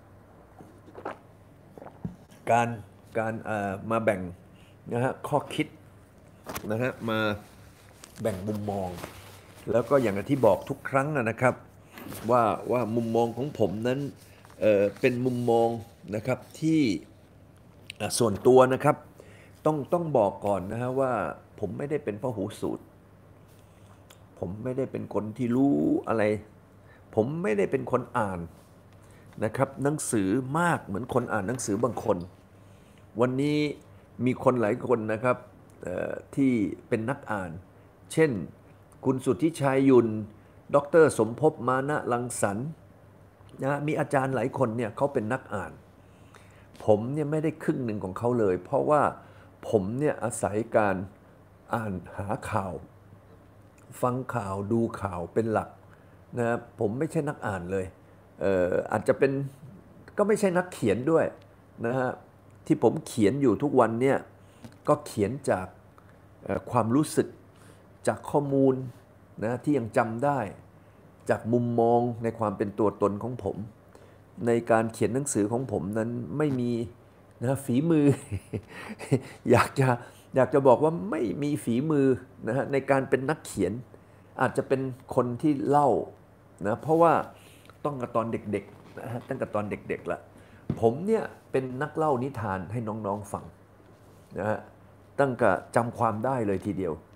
การการเอ่อมาแบ่งนะฮะข้อคิดนะฮะมาแบ่งมุมมอง แล้วก็อย่างที่บอกทุกครั้งนะครับว่าว่ามุมมองของผมนั้นเอ่อเป็นมุมมองนะครับที่อ่ะส่วนตัวนะครับต้องต้องบอกก่อนนะฮะว่าผมไม่ได้เป็นพหูสูตร ผมไม่ได้เป็นคนที่รู้อะไร ผมไม่ได้เป็นคนอ่านนะครับหนังสือมากเหมือนคนอ่านหนังสือบางคน วันนี้มีคนหลายคนนะครับเอ่อที่เป็นนักอ่าน เช่น คุณสุทธิชัยยุนดรสมภพมานะรังสรรค์นะมีอาจารย์หลายคนเนี่ยเขาเป็นนักอ่าน ผมเนี่ยไม่ได้ครึ่งหนึ่งของเขาเลย เพราะว่าผมเนี่ยอาศัยการอ่านหาข่าว ฟังข่าวดูข่าวเป็นหลักนะครับผมไม่ใช่นักอ่านเลยเอ่ออาจจะเป็นก็ไม่ใช่นักเขียนด้วยนะฮะที่ผมเขียนอยู่ทุกวันเนี่ยก็เขียนจากเอ่อความรู้สึกจากข้อมูลนะที่ยังจำได้ จากมุมมองในความเป็นตัวตนของผม ในการเขียนหนังสือของผมนั้นไม่มีนะฝีมือ อยากจะอยากจะบอกว่าไม่มีฝีมือนะฮะในการเป็นนักเขียน อาจจะเป็นคนที่เล่านะเพราะว่าต้องกับตอนเด็กๆนะฮะตั้งแต่ตอนเด็กๆละผมเนี่ยเป็นนักเล่านิทานให้น้องๆฟังนะฮะตั้งแต่จำความได้เลยทีเดียว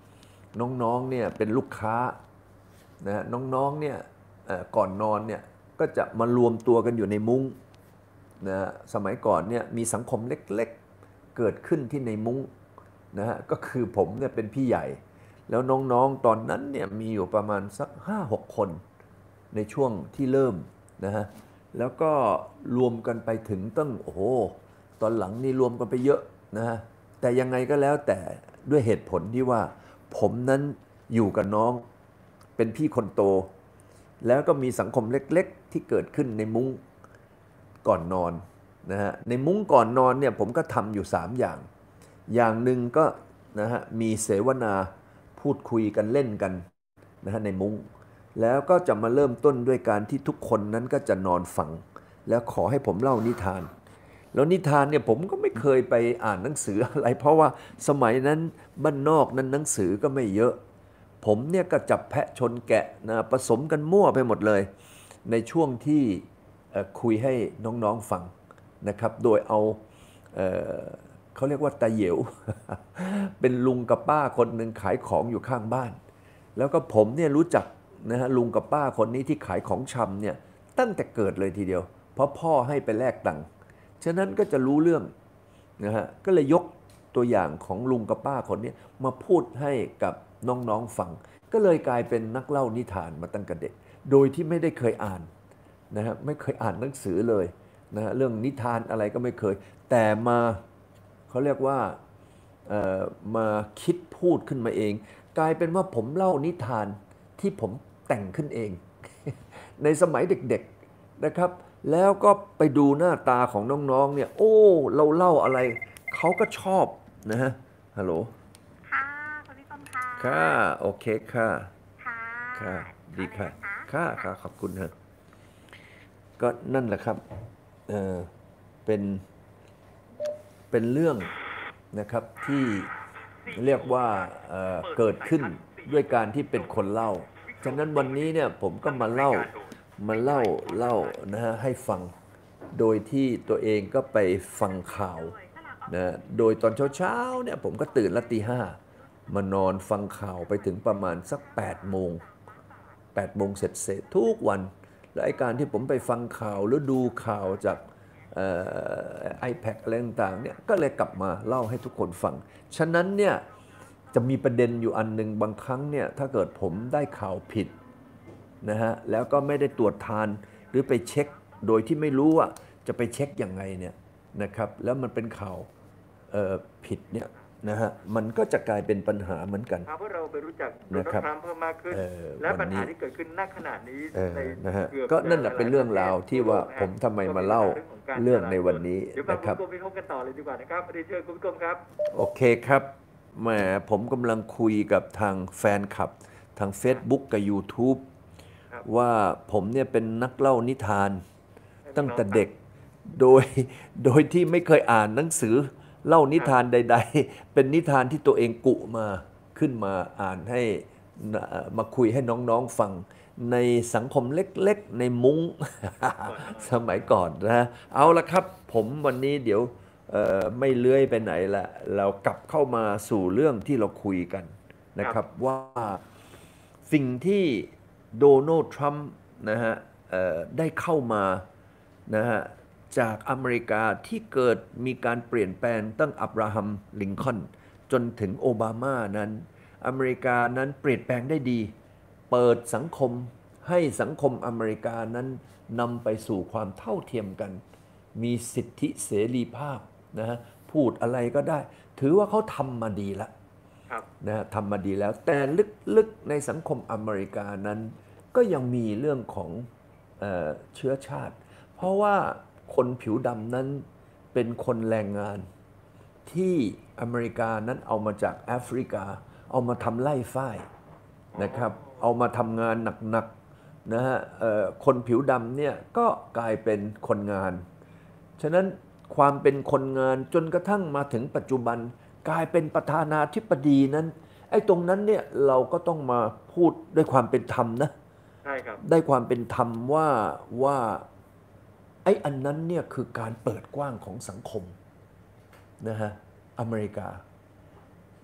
น้องๆเนี่ยเป็นลูกค้านะฮะน้องๆเนี่ยเอ่อก่อนนอนเนี่ยก็จะมารวมตัวกันอยู่ในมุ้งนะฮะสมัยก่อนเนี่ยมีสังคมเล็กๆเกิดขึ้นที่ในมุ้งนะฮะก็คือผมเนี่ยเป็นพี่ใหญ่ แล้วน้องๆตอนนั้นเนี่ยมีอยู่ประมาณสักห้าหกคนในช่วงที่เริ่มนะฮะแล้วก็รวมกันไปถึงตั้งโอ้โหตอนหลังนี่รวมกันไปเยอะนะฮะแต่ยังไงก็แล้วแต่ด้วยเหตุผลที่ว่าผมนั้นอยู่กับน้องเป็นพี่คนโต แล้วก็มีสังคมเล็กๆที่เกิดขึ้นในมุ้งก่อนนอนนะฮะในมุ้งก่อนนอนเนี่ยผมก็ทำอยู่สามอย่างอย่างหนึ่งก็นะฮะมีเสวนาพูดคุยกันเล่นกันนะฮะในมุ้งแล้วก็จะมาเริ่มต้นด้วยการที่ทุกคนนั้นก็จะนอนฟังแล้วขอให้ผมเล่านิทานแล้วนิทานเนี่ยผมก็ไม่เคยไปอ่านหนังสืออะไรเพราะว่าสมัยนั้นบ้านนอกนั้นหนังสือก็ไม่เยอะผมเนี่ยก็จับแพะชนแกะนะผสมกันมั่วไปหมดเลยในช่วงที่คุยให้น้องๆฟังนะครับโดยเอาเอ่อเขาเรียกว่าตาเหยว เป็นลุงกับป้าคนหนึ่งขายของอยู่ข้างบ้าน แล้วก็ผมเนี่ยรู้จักนะฮะลุงกับป้าคนนี้ที่ขายของชำเนี่ยตั้งแต่เกิดเลยทีเดียว เพราะพ่อให้ไปแลกตังค์ฉะนั้นก็จะรู้เรื่องนะฮะก็เลยยกตัวอย่างของลุงกับป้าคนนี้มาพูดให้กับน้องๆฟังก็เลยกลายเป็นนักเล่านิทานมาตั้งแต่เด็กโดยที่ไม่ได้เคยอ่านนะฮะไม่เคยอ่านหนังสือเลยนะฮะเรื่องนิทานอะไรก็ไม่เคยแต่มาเขาเรียกว่าเอ่อมาคิดพูดขึ้นมาเองกลายเป็นว่าผมเล่านิทานที่ผมแต่งขึ้นเอง ในสมัยเด็กๆนะครับแล้วก็ไปดูหน้าตาของน้องๆเนี่ยโอ้เราเล่าอะไรเขาก็ชอบนะฮะฮัลโหลค่ะคุณพี่ส้มค่ะค่ะโอเคค่ะค่ะค่ะดีค่ะเอาเลยนะคะค่ะค่ะขอบคุณฮะก็นั่นแหละครับเออเป็นเป็นเรื่องนะครับที่เรียกว่าเอ่อเกิดขึ้นด้วยการที่เป็นคนเล่าฉะนั้นวันนี้เนี่ยผมก็มาเล่ามาเล่าเล่านะฮะให้ฟังโดยที่ตัวเองก็ไปฟังข่าวนะโดยตอนเช้าๆเนี่ยผมก็ตื่นละตีห้ามานอนฟังข่าวไปถึงประมาณสักแปดโมงแปดโมงเสร็จเสร็จทุกวันและไอการที่ผมไปฟังข่าวหรือดูข่าวจากไอแพดอะไรต่างๆเนี่ยก็เลยกลับมาเล่าให้ทุกคนฟังฉะนั้นเนี่ยจะมีประเด็นอยู่อันหนึ่งบางครั้งเนี่ยถ้าเกิดผมได้ข่าวผิดนะฮะแล้วก็ไม่ได้ตรวจทานหรือไปเช็คโดยที่ไม่รู้ว่าจะไปเช็คยังไงเนี่ยนะครับแล้วมันเป็นข่าวผิดเนี่ยนะฮะมันก็จะกลายเป็นปัญหาเหมือนกันพาพวกเราไปรู้จักโดนัลนะครับด์ทรัมป์เพิ่มมากขึ้นเอ่อและวัปัญนหานี้ที่เกิดขึ้นณขณะนี้เออในนะฮะเกือบก็นั่นแหละจะเป็นเรื่องราวที่ว่าผมทำไมมาเล่าก็มีปัญหของการเรื่องในวันนี้เดี๋ยวฟังนะคุครัณบกรมวิเคราะห์กันต่อเลยดีกว่านะครับเรียนเชิญคุณกรมครับโอเคครับแหมผมกำลังคุยกับทางแฟนคลับทาง Facebook กับ YouTube ครับว่าผมเนี่ยเป็นนักเล่านิทานให้ตั้งแต่น้องๆเด็กโดยโดยที่ไม่เคยอ่านหนังสือเล่านิทานใด ๆ เป็นนิทานที่ตัวเองกุมาขึ้นมาอ่านให้เอ่อมาคุยให้น้องๆฟังในสังคมเล็กๆ ในมุ้ง สมัยก่อนนะเอาละครับผมวันนี้เดี๋ยวเอ่อไม่เลื้อยไปไหนละเรากลับเข้ามาสู่เรื่องที่เราคุยกันนะครับว่าสิ่งที่โดนัลด์ทรัมป์นะฮะเอ่อได้เข้ามานะฮะจากอเมริกาที่เกิดมีการเปลี่ยนแปลงตั้งอับราฮัมลิงคอล์นจนถึงโอบามานั้นอเมริกานั้นเปลี่ยนแปลงได้ดีเปิดสังคมให้สังคมอเมริกานั้นนำไปสู่ความเท่าเทียมกัน มีสิทธิเสรีภาพนะฮะพูดอะไรก็ได้ ถือว่าเขาทำมาดีแล้วครับนะฮะทำมาดีแล้ว แต่ลึกๆในสังคมอเมริกานั้น ก็ยังมีเรื่องของเอ่อเชื้อชาติ เพราะว่าคนผิวดำนั้นเป็นคนแรงงานที่อเมริกานั้นเอามาจากแอฟริกา เอามาทำไร่ฝ้ายนะครับเอามาทำงานหนักๆนะฮะเอ่อคนผิวดำเนี่ยก็กลายเป็นคนงาน ฉะนั้นความเป็นคนงานจนกระทั่งมาถึงปัจจุบันกลายเป็นประธานาธิบดีนั้นไอ้ตรงนั้นเนี่ยเราก็ต้องมาพูดด้วยความเป็นธรรมนะใช่ครับได้ความเป็นธรรมว่าว่าไอ้อันนั้นเนี่ยคือการเปิดกว้างของสังคมนะฮะอเมริกา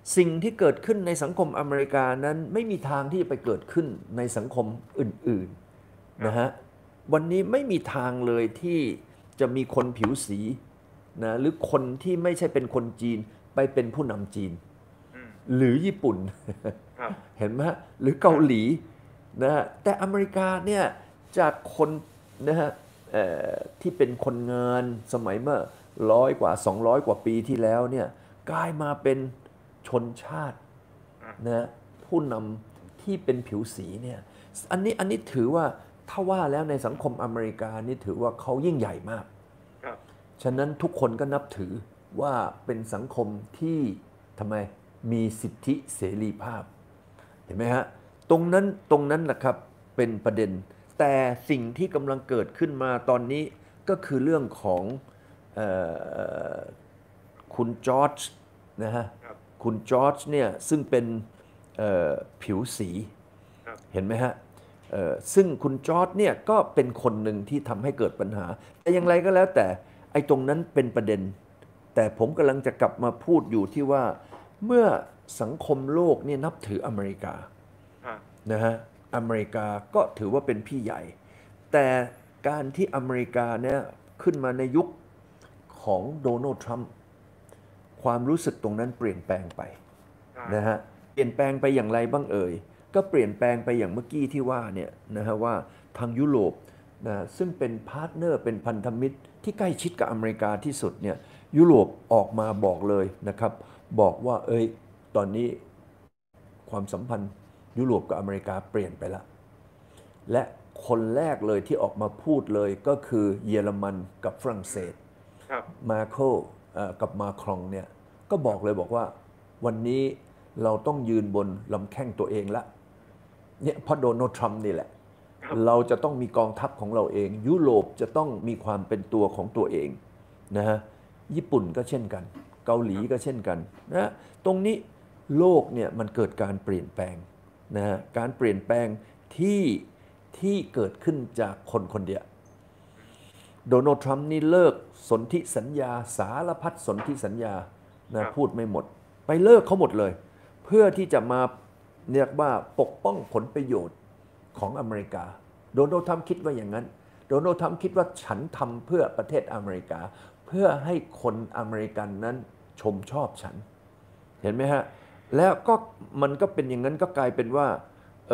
สิ่งที่เกิดขึ้นในสังคมอเมริกานั้นไม่มีทางที่จะไปเกิดขึ้นในสังคมอื่นๆนะฮะวันนี้ไม่มีทางเลยที่จะมีคนผิวสีนะหรือคนที่ไม่ใช่เป็นคนจีนไปเป็นผู้นำจีนอืมหรือญี่ปุ่นครับเห็นไหมฮะหรือเกาหลีนะฮะแต่อเมริกาเนี่ยจากคนนะฮะเอ่อที่เป็นคนงานสมัยเมื่อร้อยกว่าสองร้อยกว่าปีที่แล้วเนี่ยกลายมาเป็นชนชาตินะฮะผู้นำที่เป็นผิวสีเนี่ยอันนี้อันนี้ถือว่าถ้าว่าแล้วในสังคมอเมริกานี่ถือว่าเขายิ่งใหญ่มากครับฉะนั้นทุกคนก็นับถือว่าเป็นสังคมที่ทำไมมีสิทธิเสรีภาพ เห็นไหมฮะตรงนั้นตรงนั้นแหละครับเป็นประเด็น แต่สิ่งที่กำลังเกิดขึ้นมาตอนนี้ก็คือเรื่องของเออคุณจอร์จนะฮะครับคุณจอร์จเนี่ยซึ่งเป็นเอ่อผิวสีครับเห็นไหมฮะเอ่อซึ่งคุณจอร์จเนี่ยก็เป็นคนหนึ่งที่ทำให้เกิดปัญหา แต่อย่างไรก็แล้วแต่ไอ้ตรงนั้นเป็นประเด็น แต่ผมกำลังจะกลับมาพูดอยู่ที่ว่าเมื่อสังคมโลกเนี่ยนับถืออเมริกาอ่านะฮะอเมริกาก็ถือว่าเป็นพี่ใหญ่ แต่การที่อเมริกาเนี่ยขึ้นมาในยุคของโดนัลด์ทรัมป์ความรู้สึกตรงนั้นเปลี่ยนแปลงไปอ่านะฮะเปลี่ยนแปลงไปอย่างไรบ้างเอ่ยก็เปลี่ยนแปลงไปอย่างเมื่อกี้ที่ว่าเนี่ยนะฮะว่าทางยุโรปนะซึ่งเป็นพาร์ทเนอร์เป็นพันธมิตรที่ใกล้ชิดกับอเมริกาที่สุดเนี่ยยุโรปออกมาบอกเลยนะครับบอกว่าเอ้ยตอนนี้ความสัมพันธ์ยุโรปกับอเมริกาเปลี่ยนไปแล้วและคนแรกเลยที่ออกมาพูดเลยก็คือเยอรมันกับฝรั่งเศสครับมาโครเอ่อกับมาครองเนี่ยก็บอกเลยบอกว่าวันนี้เราต้องยืนบนลำแข้งตัวเองละเนี่ยเพราะโดนัลด์ทรัมป์นี่แหละครับเราจะต้องมีกองทัพของเราเอง ยุโรปจะต้องมีความเป็นตัวของตัวเองนะฮะญี่ปุ่นก็เช่นกัน เกาหลีก็เช่นกันนะตรงนี้โลกเนี่ยมันเกิดการเปลี่ยนแปลงนะฮะการเปลี่ยนแปลงที่ที่เกิดขึ้นจากคนคนเดียว โดนัลด์ทรัมป์นี่เลิกสนธิสัญญาสารพัดสนธิสัญญานะพูดไม่หมด ไปเลิกเขาหมดเลย เพื่อที่จะมาเรียกว่าปกป้องผลประโยชน์ของอเมริกาโดนัลด์ทรัมป์คิดว่าอย่างนั้นโดนัลด์ทรัมป์คิดว่าฉันทำเพื่อประเทศอเมริกา เพื่อให้คนอเมริกันนั้นชมชอบฉัน เห็นไหมฮะแล้วก็มันก็เป็นอย่างนั้นก็กลายเป็นว่าเอ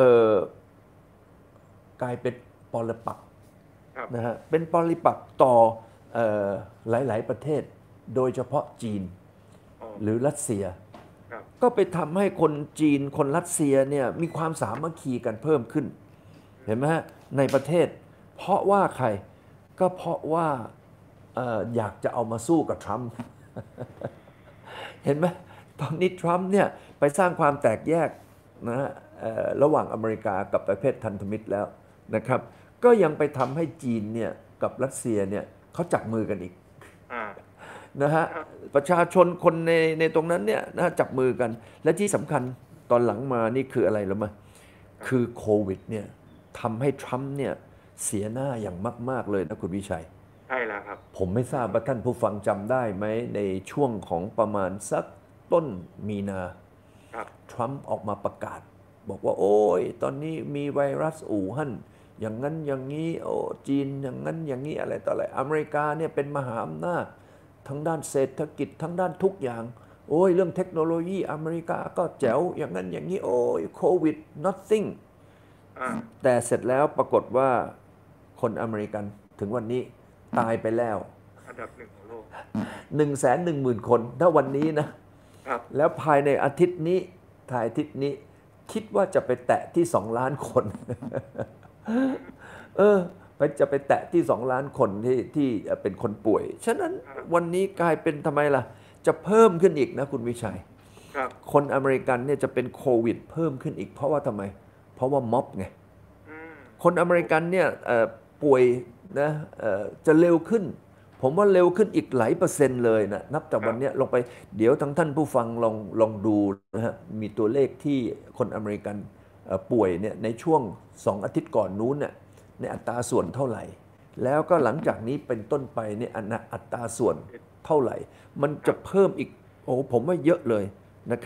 อกลายเป็นปรปักษ์ครับนะฮะเป็นปริปักษ์ต่อเอ่อหลาย ๆ ประเทศ โดยเฉพาะจีนอ๋อหรือรัสเซียครับก็ไปทำให้คนจีนคนรัสเซียเนี่ยมีความสามัคคีกันเพิ่มขึ้น เห็นไหมฮะในประเทศ เพราะว่าใครก็เพราะว่าเอ่ออยากจะเอามาสู้กับทรัมป์ เห็นไหมตอนนี้ทรัมป์เนี่ยไปสร้างความแตกแยกนะฮะเอ่อระหว่างอเมริกากับประเทศพันธมิตรแล้วนะครับ ก็ยังไปทำให้จีนเนี่ยกับรัสเซียเนี่ยเขาจับมือกันอีกอ่านะฮะครับประชาชนคนในในตรงนั้นเนี่ยนะจับมือกัน และที่สำคัญตอนหลังมานี่คืออะไรรู้ไหมคือโควิดเนี่ยทำให้ทรัมป์เนี่ยเสียหน้าอย่างมาก ๆ เลยนะคุณวิชัยใช่แล้วครับผมไม่ทราบว่าท่านผู้ฟังจำได้ไหมในช่วงของประมาณสักต้นมีนาครับทรัมป์ออกมาประกาศ บอกว่าโอ้ยตอนนี้มีไวรัสอู่ฮั่นอย่างนั้นอย่างนี้โอ้จีนอย่างนั้นอย่างนี้อะไรต่ออะไรอเมริกาเนี่ยเป็นมหาอำนาจทั้งด้านเศรษฐกิจทั้งด้านทุกอย่าง โอ้ยเรื่องเทคโนโลยีอเมริกาก็แจ๋วอย่างนั้นอย่างนี้โอ้ยโควิด nothing อ่าแต่เสร็จแล้วปรากฏว่าคนอเมริกันถึงวันนี้ตายไปแล้วอันดับหนึ่งของโลกหนึ่งแสนหนึ่งหมื่นคนถ้าวันนี้นะครับแล้วภายในอาทิตย์นี้ถ่ายอาทิตย์นี้ คิดว่าจะไปแตะที่สองล้านคน เออไปจะไปแตะที่สองล้านคนที่ที่เป็นคนป่วย ฉะนั้นวันนี้กลายเป็นทำไมล่ะ จะเพิ่มขึ้นอีกนะคุณวิชัยครับคนอเมริกันเนี่ยจะเป็นโควิดเพิ่มขึ้นอีกเพราะว่าทำไม เพราะว่าม็อบไงอืมคนอเมริกันเนี่ยเอ่อป่วยนะเอ่อจะเร็วขึ้น ผมว่าเร็วขึ้นอีกหลายเปอร์เซ็นต์เลยนะนับจากวันเนี้ยลงไปเดี๋ยวทั้งท่านผู้ฟังลองลองดูนะฮะมีตัวเลขที่คนอเมริกันเอ่อป่วยเนี่ยในช่วงสองอาทิตย์ก่อนนู้นเนี่ยในอัตราส่วนเท่าไหร่ แล้วก็หลังจากนี้เป็นต้นไปเนี่ยอันน่ะอัตราส่วนเท่าไหร่ มันจะเพิ่มอีกโอ้ผมว่าเยอะเลยนะครับ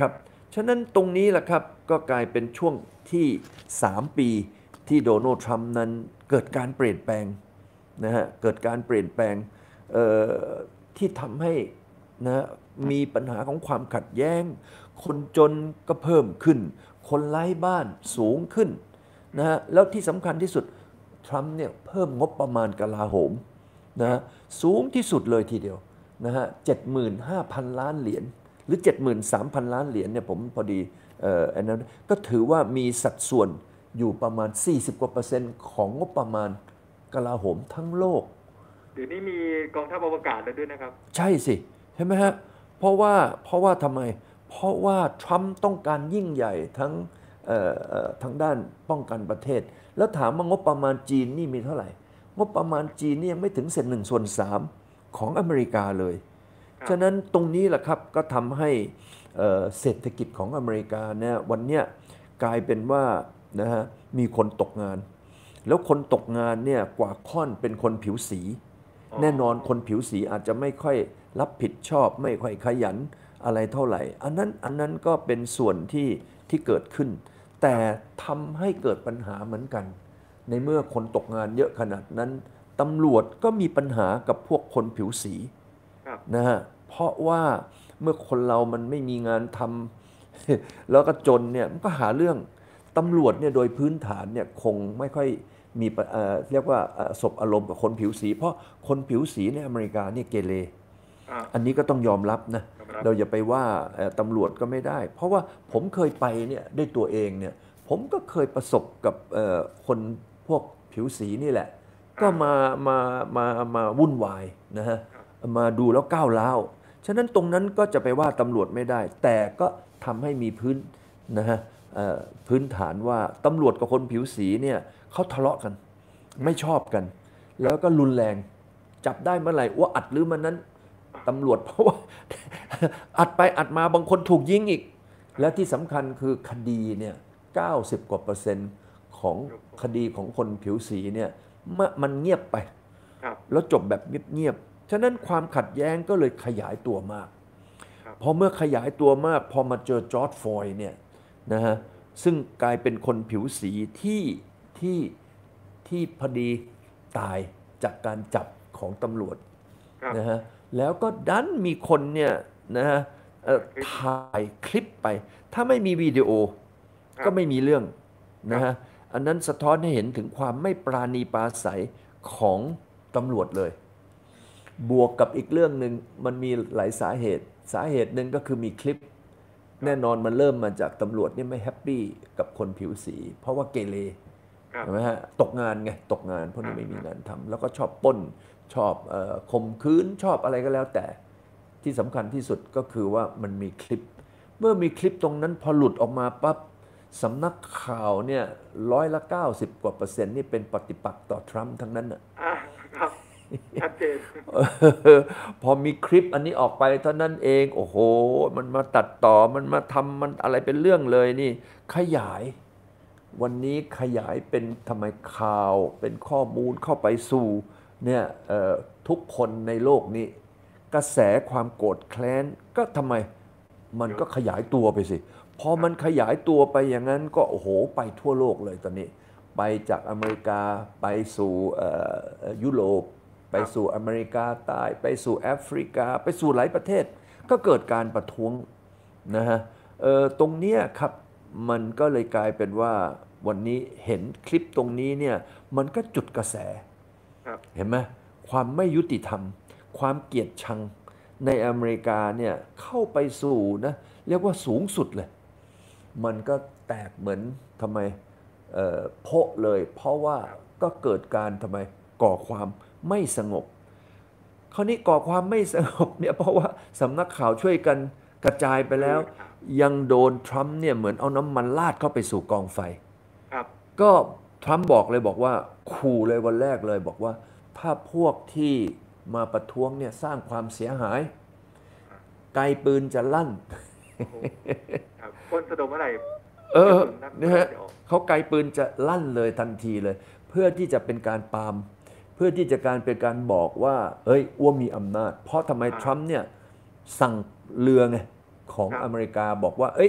ฉะนั้นตรงนี้แหละครับก็กลายเป็นช่วงที่สามปีที่โดนัลด์ทรัมป์นั้นเกิดการเปลี่ยนแปลงนะฮะเกิดการเปลี่ยนแปลงที่ทำให้นะมีปัญหาของความขัดแย้งคนจนก็เพิ่มขึ้นคนไร้บ้านสูงขึ้นนะฮะแล้วที่สำคัญที่สุดทรัมป์เนี่ยเพิ่มงบประมาณกลาโหมนะฮะสูงที่สุดเลยทีเดียวนะฮะเจ็ดหมื่นห้าพันล้านเหรียญหรือ เจ็ดหมื่นสามพัน ล้านเหรียญเนี่ยผมพอดีเอ่ออันนั้นก็ถือว่ามีสัดส่วนอยู่ประมาณสี่สิบกว่าเปอร์เซ็นต์ของงบประมาณกลาโหมทั้งโลกเดี๋ยวนี้มีกองทัพอวกาศแล้วด้วยนะครับใช่สิใช่ไหมฮะเพราะว่าเพราะว่าทำไมเพราะว่าทรัมป์ต้องการยิ่งใหญ่ทั้งทางด้านป้องกันประเทศแล้วถามว่างบประมาณจีนนี่มีเท่าไหร่งบประมาณจีนนี่ยังไม่ถึงเศษหนึ่งส่วนสามของอเมริกาเลยฉะนั้นตรงนี้แหละครับก็ทำให้เศรษฐกิจของอเมริกาเนี่ยวันนี้กลายเป็นว่านะฮะมีคนตกงานแล้วคนตกงานเนี่ยกว่าค่อนเป็นคนผิวสีแน่นอนคนผิวสีอาจจะไม่ค่อยรับผิดชอบไม่ค่อยขยันอะไรเท่าไหร่อันนั้นอันนั้นก็เป็นส่วนที่ที่เกิดขึ้นแต่ทำให้เกิดปัญหาเหมือนกันในเมื่อคนตกงานเยอะขนาดนั้นตำรวจก็มีปัญหากับพวกคนผิวสีนะฮะเพราะว่าเมื่อคนเรามันไม่มีงานทำแล้วก็จนเนี่ยมันก็หาเรื่องตำรวจเนี่ยโดยพื้นฐานเนี่ยคงไม่ค่อยมีเอ่อเรียกว่าสบอารมณ์กับคนผิวสีเพราะคนผิวสีในอเมริกาเนี่ยเกเรอันนี้ก็ต้องยอมรับนะเราอย่าไปว่าตำรวจก็ไม่ได้เพราะว่าผมเคยไปเนี่ยด้วยตัวเองเนี่ยผมก็เคยประสบกับคนพวกผิวสีนี่แหละก็มามามามาวุ่นวายนะฮะมาดูแล้วก้าวร้าวฉะนั้นตรงนั้นก็จะไปว่าตำรวจไม่ได้แต่ก็ทำให้มีพื้นนะฮะพื้นฐานว่าตำรวจกับคนผิวสีเนี่ยเขาทะเลาะกันไม่ชอบกันแล้วก็รุนแรงจับได้เมื่อไหร่ว่าอัดหรือมันนั้นตำรวจเพราะว่าอัดไปอัดมาบางคนถูกยิงอีกแล้วที่สำคัญคือคดีเนี่ยเก้าสิบกว่าเปอร์เซ็นต์ของคดีของคนผิวสีเนี่ยมันเงียบไปแล้วจบแบบเงียบๆฉะนั้นความขัดแย้งก็เลยขยายตัวมากพอเมื่อขยายตัวมากพอมาเจอจอร์จฟลอยด์เนี่ยนะฮะซึ่งกลายเป็นคนผิวสีที่ที่ที่พอดีตายจากการจับของตำรวจนะฮะแล้วก็ดันมีคนเนี่ยนะฮะถ่ายคลิปไปถ้าไม่มีวิดีโอก็ไม่มีเรื่องนะฮะอันนั้นสะท้อนให้เห็นถึงความไม่ปราณีปราศัยของตำรวจเลยบวกกับอีกเรื่องหนึ่งมันมีหลายสาเหตุสาเหตุหนึ่งก็คือมีคลิปแน่นอนมันเริ่มมาจากตำรวจนี่ไม่แฮปปี้กับคนผิวสีเพราะว่าเกเรใช่ไหมฮะตกงานไงตกงานเพราะนี่ไม่มีงานทำแล้วก็ชอบปล้นชอบข่มขืนชอบอะไรก็แล้วแต่ที่สำคัญที่สุดก็คือว่ามันมีคลิปเมื่อมีคลิปตรงนั้นพอหลุดออกมาปั๊บสำนักข่าวเนี่ยร้อยละเก้าสิบกว่าเปอร์เซ็นต์นี่เป็นปฏิปักษ์ต่อทรัมป์ทั้งนั้นน่ะชัดเจนพอมีคลิปอันนี้ออกไปเท่านั้นเองโอ้โหมันมาตัดต่อมันมาทำมันอะไรเป็นเรื่องเลยนี่ขยายวันนี้ขยายเป็นทำไมข่าวเป็นข้อมูลเข้าไปสู่เนี่ยทุกคนในโลกนี้กระแสความโกรธแค้นก็ทำไมมันก็ขยายตัวไปสิพอมันขยายตัวไปอย่างนั้นก็โอ้โหไปทั่วโลกเลยตอนนี้ไปจากอเมริกาไปสู่ยุโรปไปสู่อเมริกาใต้ไปสู่แอฟริกาไปสู่หลายประเทศก็เกิดการประท้วงนะฮะตรงนี้ครับมันก็เลยกลายเป็นว่าวันนี้เห็นคลิปตรงนี้เนี่ยมันก็จุดกระแสเห็นไหมความไม่ยุติธรรมความเกลียดชังในอเมริกาเนี่ยเข้าไปสู่นะเรียกว่าสูงสุดเลยมันก็แตกเหมือนทำไมโพะเลยเพราะว่าก็เกิดการทำไมก่อความไม่สงบคราวนี้ก่อความไม่สงบเนี่ยเพราะว่าสำนักข่าวช่วยกันกระจายไปแล้วยังโดนทรัมป์เนี่ยเหมือนเอาน้ำมันราดเข้าไปสู่กองไฟก็ทรัมป์บอกเลยบอกว่าขู่เลยวันแรกเลยบอกว่าถ้าพวกที่มาประท้วงเนี่ยสร้างความเสียหายไกปืนจะลั่นคนสะดมเมื่อไหร่เออนะฮะเขาไกปืนจะลั่นเลยทันทีเลยเพื่อที่จะเป็นการปามเพื่อที่จะการเป็นการบอกว่าเอ้ยอ้วมีอำนาจเพราะทำไมทรัมป์เนี่ยสั่งเรือไงของอเมริกาบอกว่าเอ้ย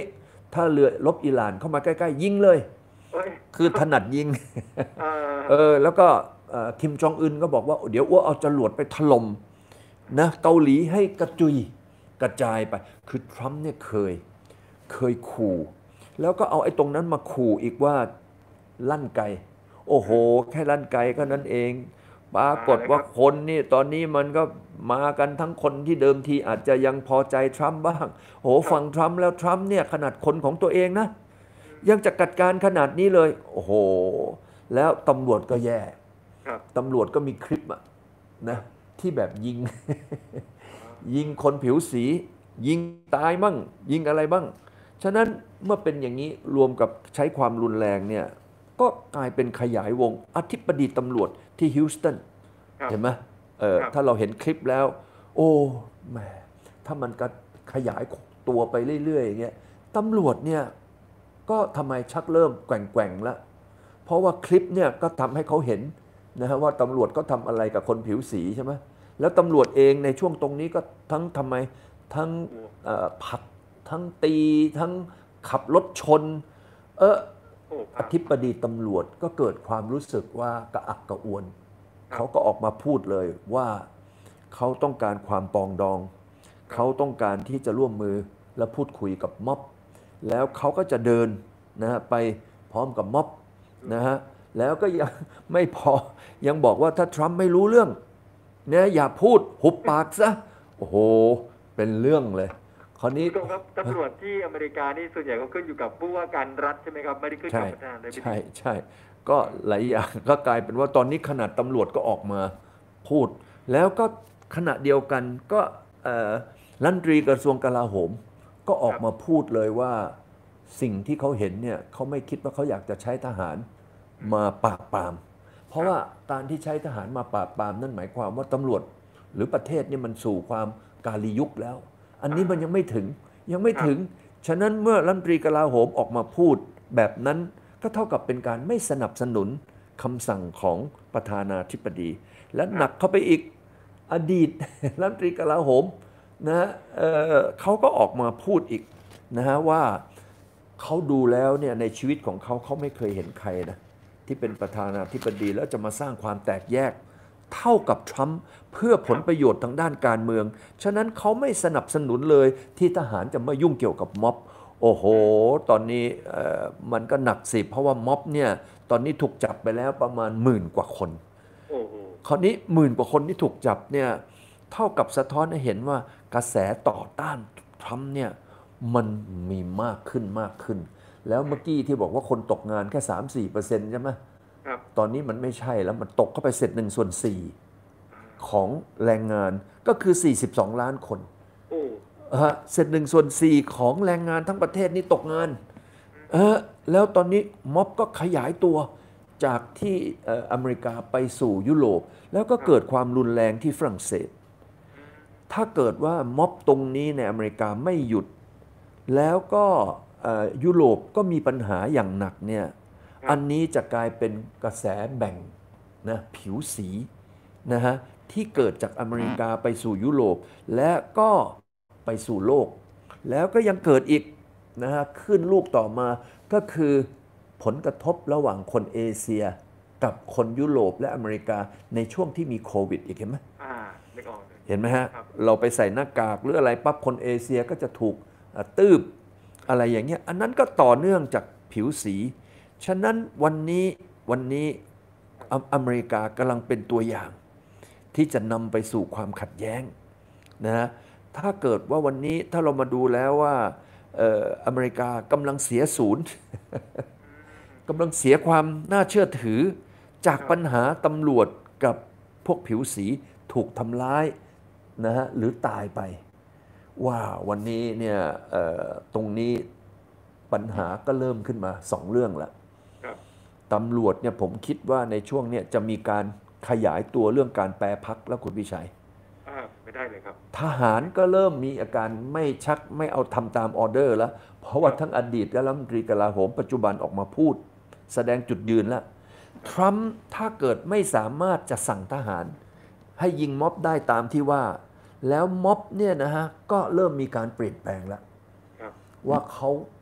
ถ้าเรือรบอิหร่านเข้ามาใกล้ๆยิงเลยเอ้ยคือถนัดยิงเออเออแล้วก็เอ่อคิมจองอึนก็บอกว่าเดี๋ยวอ้วเอาจรวดไปถล่มนะเกาหลีให้กระจุยกระจายไป คือทรัมป์เนี่ยเคยเคยขู่ แล้วก็เอาไอ้ตรงนั้นมาขู่อีกว่าลั่นไก โอ้โห แค่ลั่นไกก็นั้นเอง ปรากฏว่าคนนี่ตอนนี้มันก็มากันทั้งคนที่เดิมทีอาจจะยังพอใจทรัมป์บ้างโหฟังทรัมป์แล้วทรัมป์เนี่ยขนาดคนของตัวเองนะ ยังจะจัดการขนาดนี้เลย โอ้โห แล้วตำรวจก็แย่ครับตำรวจก็มีคลิปอะนะที่แบบยิง ยิงคนผิวสี ยิงตายมั่ง ยิงอะไรบ้าง ฉะนั้นเมื่อเป็นอย่างนี้รวมกับใช้ความรุนแรงเนี่ยก็กลายเป็นขยายวงอธิบดีตำรวจที่ฮิวสตันครับเห็นไหมเออครับถ้าเราเห็นคลิปแล้ว โอ้แหมถ้ามันก็ขยายตัวไปเรื่อยๆอย่างเงี้ยตำรวจเนี่ยก็ทำไมชักเริ่มแกว่งๆแล้ว เพราะว่าคลิปเนี่ยก็ทำให้เขาเห็นนะฮะว่าตำรวจก็ทำอะไรกับคนผิวสีใช่ไหมแล้วตำรวจเองในช่วงตรงนี้ก็ทั้งทำไมทั้งเอ่อผลักทั้งตีทั้งขับรถชนเออโอ้คอรับธิบดีตำรวจก็เกิดความรู้สึกว่ากระอักกระอ่วนครับเขาก็ออกมาพูดเลยว่าเขาต้องการความปรองดอง เขาต้องการที่จะร่วมมือและพูดคุยกับม็อบ แล้วเขาก็จะเดินนะฮะไปพร้อมกับม็อบนะฮะแล้วก็ยัง ไม่พอยังบอกว่าถ้าทรัมป์ไม่รู้เรื่องเนี่ยอย่าพูดหุบปากซะโอ้โห เป็นเรื่องเลย คราวนี้คุณผู้ชมครับตำรวจที่อเมริกานี่ส่วนใหญ่ก็ขึ้นอยู่กับผู้ว่าการรัฐใช่ไหมครับไม่ได้ขึ้นกับใช่ประธานาธิบดีใช่ใช่ก็หลายอย่าง ก็กลายเป็นว่าตอนนี้ขนาดตำรวจก็ออกมาพูด แล้วก็ขณะเดียวกันก็เอ่อรัฐมนตรีกระทรวงกลาโหม ก็ออกมาพูดเลยว่าสิ่งที่เขาเห็นเนี่ยเขาไม่คิดว่าเขาอยากจะใช้ทหารมาปราบปราม เพราะว่าการที่ใช้ทหารมาปราบปรามนั่นหมายความว่าตำรวจหรือประเทศนี่มันสู่ความกาลียุคแล้ว อันนี้มันยังไม่ถึงยังไม่ถึง ฉะนั้นเมื่อรัฐมนตรีกลาโหมออกมาพูดแบบนั้นก็เท่ากับเป็นการไม่สนับสนุนคำสั่งของประธานาธิบดี และหนักเข้าไปอีกอดีต รัฐมนตรีกลาโหมนะฮะเอ่อเขาก็ออกมาพูดอีกนะฮะว่าเขาดูแล้วเนี่ยในชีวิตของเขาเขาไม่เคยเห็นใครนะที่เป็นประธานาธิบดีแล้วจะมาสร้างความแตกแยก เท่ากับทรัมป์เพื่อผลประโยชน์ทางด้านการเมือง ฉะนั้นเขาไม่สนับสนุนเลยที่ทหารจะมายุ่งเกี่ยวกับม็อบ โอ้โห ตอนนี้เอ่อมันก็หนักสิเพราะว่าม็อบเนี่ยตอนนี้ถูกจับไปแล้วประมาณหมื่นกว่าคนโอ้โหคราวนี้หมื่นกว่าคนที่ถูกจับเนี่ยเท่ากับสะท้อนให้เห็นว่ากระแสต่อต้านทรัมป์เนี่ยมันมีมากขึ้นมากขึ้น แล้วเมื่อกี้ที่บอกว่าคนตกงานแค่ สามถึงสี่เปอร์เซ็นต์ ใช่ไหมครับตอนนี้มันไม่ใช่แล้วมันตกเข้าไปเสร็จหนึ่งส่วนสี่ของแรงงานก็คือ สี่สิบสอง ล้านคนโอ้ฮะเสร็จหนึ่งส่วนสี่ของแรงงานทั้งประเทศนี่ตกงานเออแล้วตอนนี้ม็อบก็ขยายตัวจากที่เอ่ออเมริกาไปสู่ยุโรป แล้วก็เกิดความรุนแรงที่ฝรั่งเศส ถ้าเกิดว่าม็อบตรงนี้ในอเมริกาไม่หยุด แล้วก็เอ่อยุโรปก็มีปัญหาอย่างหนักเนี่ย อันนี้จะกลายเป็นกระแสแบ่งนะผิวสีนะฮะที่เกิดจากอเมริกาไปสู่ยุโรป และก็ไปสู่โลก แล้วก็ยังเกิดอีกนะฮะขึ้นลูกต่อมาก็คือผลกระทบระหว่างคนเอเชีย กับคนยุโรปและอเมริกาในช่วงที่มีโควิดอีกเห็นไหมอ่านึกออกเลยเห็นไหมฮะครับเราไปใส่หน้ากากหรืออะไรปั๊บคนเอเชียก็จะถูกอ่ะตืบอะไรอย่างเงี้ย อันนั้นก็ต่อเนื่องจากผิวสี ฉะนั้นวันนี้วันนี้ออเมริกากำลังเป็นตัวอย่าง ที่จะนำไปสู่ความขัดแย้งนะฮะถ้าเกิดว่าวันนี้ถ้าเรามาดูแล้วว่าเอ่ออเมริกากำลังเสียศูนย์ กำลังเสียความน่าเชื่อถือ จากปัญหาตำรวจกับพวกผิวสีถูกทำร้ายนะฮะหรือตายไป ว่าวันนี้เนี่ยเอ่อตรงนี้ปัญหาก็เริ่มขึ้นมาสองเรื่องละครับตำรวจเนี่ยผมคิดว่าในช่วงเนี้จะมีการขยายตัวเรื่องการแปรพักแล้วคุณพิชัยอ่าไม่ได้เลยครับทหารก็เริ่มมีอาการไม่ชักไม่เอาทำตามออเดอร์แล้ว เพราะว่าทั้งอดีตและรัฐมนตรีกลาโหมปัจจุบันออกมาพูด แสดงจุดยืนแล้วทรัมป์ถ้าเกิดไม่สามารถจะสั่งทหาร ให้ยิงม็อบได้ตามที่ว่า แล้วม็อบเนี่ยนะฮะก็เริ่มมีการเปลี่ยนแปลงแล้วครับว่าเขา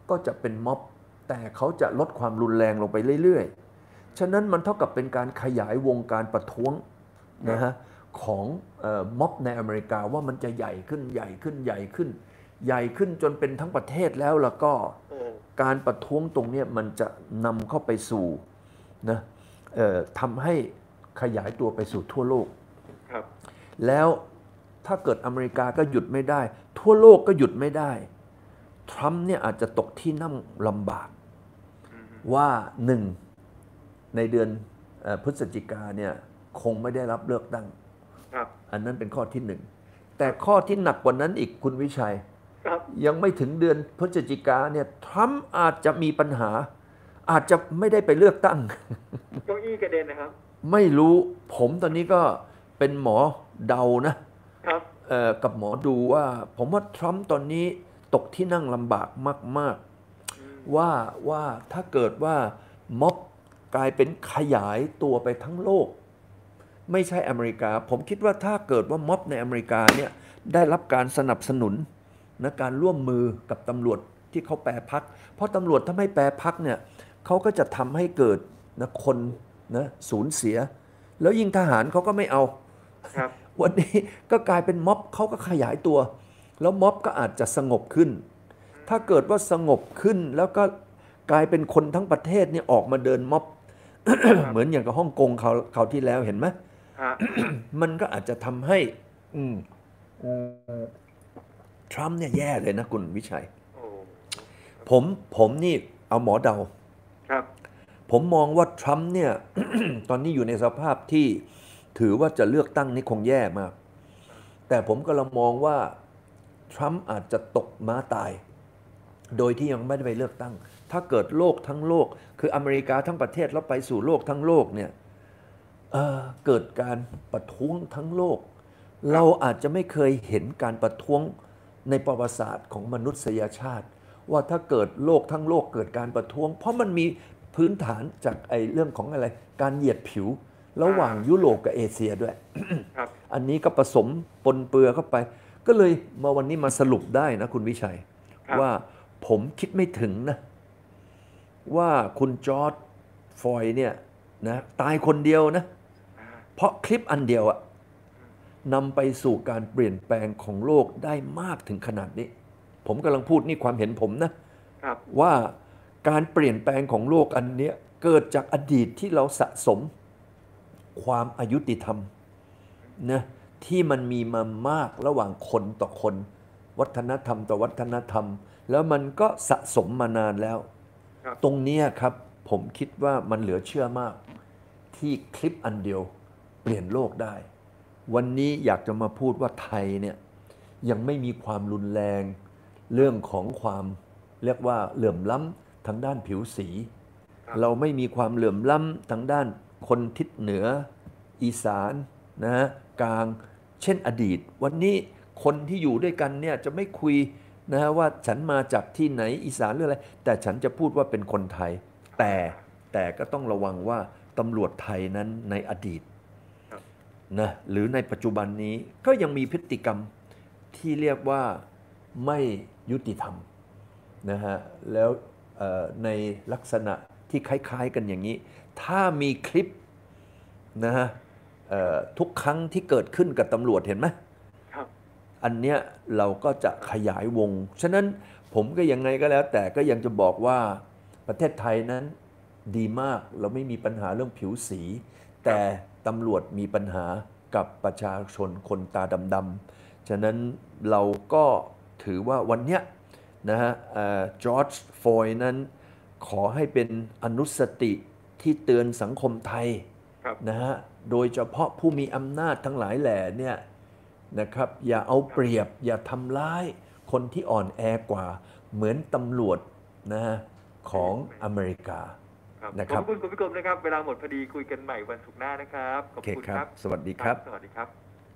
ก็จะเป็นม็อบแต่เขาจะลดความรุนแรงลงไปเรื่อยๆฉะนั้นมันเท่ากับเป็นการขยายวงการประท้วงนะฮะของเอ่อม็อบในอเมริกาว่ามันจะใหญ่ขึ้นใหญ่ขึ้นใหญ่ขึ้นใหญ่ขึ้นจนเป็นทั้งประเทศแล้วแล้วก็โอ้การประท้วงตรงเนี้ยมันจะนำเข้าไปสู่นะเอ่อทำให้ขยายตัวไปสู่ทั่วโลกครับแล้วถ้าเกิดอเมริกาก็หยุดไม่ได้ ทั่วโลกก็หยุดไม่ได้ ทรัมป์เนี่ยอาจจะตกที่นั่งลำบากอืมว่าหนึ่งในเดือนเอ่อพฤศจิกาเนี่ยคงไม่ได้รับเลือกตั้งครับอันนั้นเป็นข้อที่หนึ่งแต่ข้อที่หนักกว่านั้นอีกคุณวิชัยครับยังไม่ถึงเดือนพฤศจิกาเนี่ยทรัมป์อาจจะมีปัญหา อาจจะไม่ได้ไปเลือกตั้งเก้าอี้กระเด็นนะครับไม่รู้ผมตอนนี้ก็เป็นหมอเดานะครับ เอ่อกับหมอดูว่า ผมว่าทรัมป์ตอนนี้ตกที่นั่งลำบากมากอืมๆ ว่าว่าถ้าเกิดว่าม็อบกลายเป็นขยายตัวไปทั้งโลก ไม่ใช่อเมริกา ผมคิดว่าถ้าเกิดว่าม็อบในอเมริกาเนี่ยได้รับการสนับสนุนนะการร่วมมือกับตำรวจที่เขาแปรพัก เพราะตำรวจถ้าไม่แปรพักเนี่ยเขาก็จะทำให้เกิดนะคนนะสูญเสีย แล้วยิ่งทหารเขาก็ไม่เอาครับวันนี้ก็กลายเป็นม็อบเขาก็ขยายตัว แล้วม็อบก็อาจจะสงบขึ้น ถ้าเกิดว่าสงบขึ้นแล้วก็กลายเป็นคนทั้งประเทศเนี่ยออกมาเดินม็อบ เหมือนอย่างกับฮ่องกงเขาเขาวที่แล้วเห็นไหมฮะมันก็อาจจะทำให้อืมอืมทรัมป์เนี่ยแย่เลยนะคุณวิชัยโอ้ผมผมนี่เอาหมอเดาครับผมมองว่าทรัมป์เนี่ย ตอนนี้อยู่ในสภาพที่ถือว่าจะเลือกตั้งนี่คงแย่มาก แต่ผมก็ลังมองว่าทรัมป์อาจจะตกม้าตาย โดยที่ยังไม่ได้ไปเลือกตั้ง ถ้าเกิดโลกทั้งโลก คืออเมริกาทั้งประเทศแล้วไปสู่โลกทั้งโลกเนี่ยเอ่อเกิดการประท้วงทั้งโลก เราอาจจะไม่เคยเห็นการประท้วงในประวัติศาสตร์ของมนุษยชาติ ว่าถ้าเกิดโลกทั้งโลกเกิดการประท้วง เพราะมันมีพื้นฐานจากไอ้เรื่องของอะไร การเหยียดผิว ระหว่างยุโรปกับเอเชียด้วยครับอันนี้ก็ผสมปนเปื้อเข้าไป ก็เลยมาวันนี้มาสรุปได้นะคุณวิชัยครับว่าผมคิดไม่ถึงนะ ว่าคุณจอร์จฟลอยด์เนี่ยนะตายคนเดียวนะอ่าเพราะคลิปอันเดียวอะนำไปสู่การเปลี่ยนแปลงของโลกได้มากถึงขนาดนี้ ผมกำลังพูดนี่ความเห็นผมนะครับว่าการเปลี่ยนแปลงของโลกอันเนี้ยเกิดจากอดีตที่เราสะสมความอายุติธรรมนะที่มันมีมามากระหว่างคนต่อคน วัฒนธรรมต่อวัฒนธรรม แล้วมันก็สะสมมานานแล้วครับตรงเนี้ยครับผมคิดว่ามันเหลือเชื่อมาก ที่คลิปอันเดียวเปลี่ยนโลกได้ วันนี้อยากจะมาพูดว่าไทยเนี่ยยังไม่มีความรุนแรง เรื่องของความเรียกว่าเหลื่อมล้ำทางด้านผิวสีครับเราไม่มีความเหลื่อมล้ำทางด้านคนทิศเหนืออีสานนะฮะกลางเช่นอดีต วันนี้คนที่อยู่ด้วยกันเนี่ยจะไม่คุยนะฮะว่าฉันมาจากที่ไหนอีสานหรืออะไรแต่ฉันจะพูดว่าเป็นคนไทย แต่แต่ก็ต้องระวังว่าตำรวจไทยนั้นในอดีตครับนะหรือในปัจจุบันนี้ก็ยังมีพฤติกรรมที่เรียกว่าไม่ยุติธรรมนะฮะแล้วเอ่อในลักษณะที่คล้ายๆกันอย่างนี้ ถ้ามีคลิปนะฮะเอ่อทุกครั้งที่เกิดขึ้นกับตำรวจเห็นไหมครับอันเนี้ยเราก็จะขยายวง ฉะนั้นผมก็ยังไงก็แล้ว แต่ก็ยังจะบอกว่าประเทศไทยนั้นดีมากเราไม่มีปัญหาเรื่องผิวสี แต่ตำรวจมีปัญหากับประชาชนคนตาดำๆฉะนั้นเราก็ถือว่าวันเนี้ยนะฮะจอร์จฟลอยด์นั้นขอให้เป็นอนุสติที่เตือนสังคมไทยครับนะฮะโดยเฉพาะผู้มีอำนาจทั้งหลายแหล่เนี่ยนะครับอย่าเอาเปรียบอย่าทำร้ายคนที่อ่อนแอกว่าเหมือนตำรวจนะฮะของอเมริกาครับนะขครัอบบ คุณคุณพิกรมนะครับ เวลาหมดพอดีคุยกันใหม่วันศุกร์หน้านะครับ ขอบโอเคคุณครัครับ บสวัสดีครับสวัสดีครับ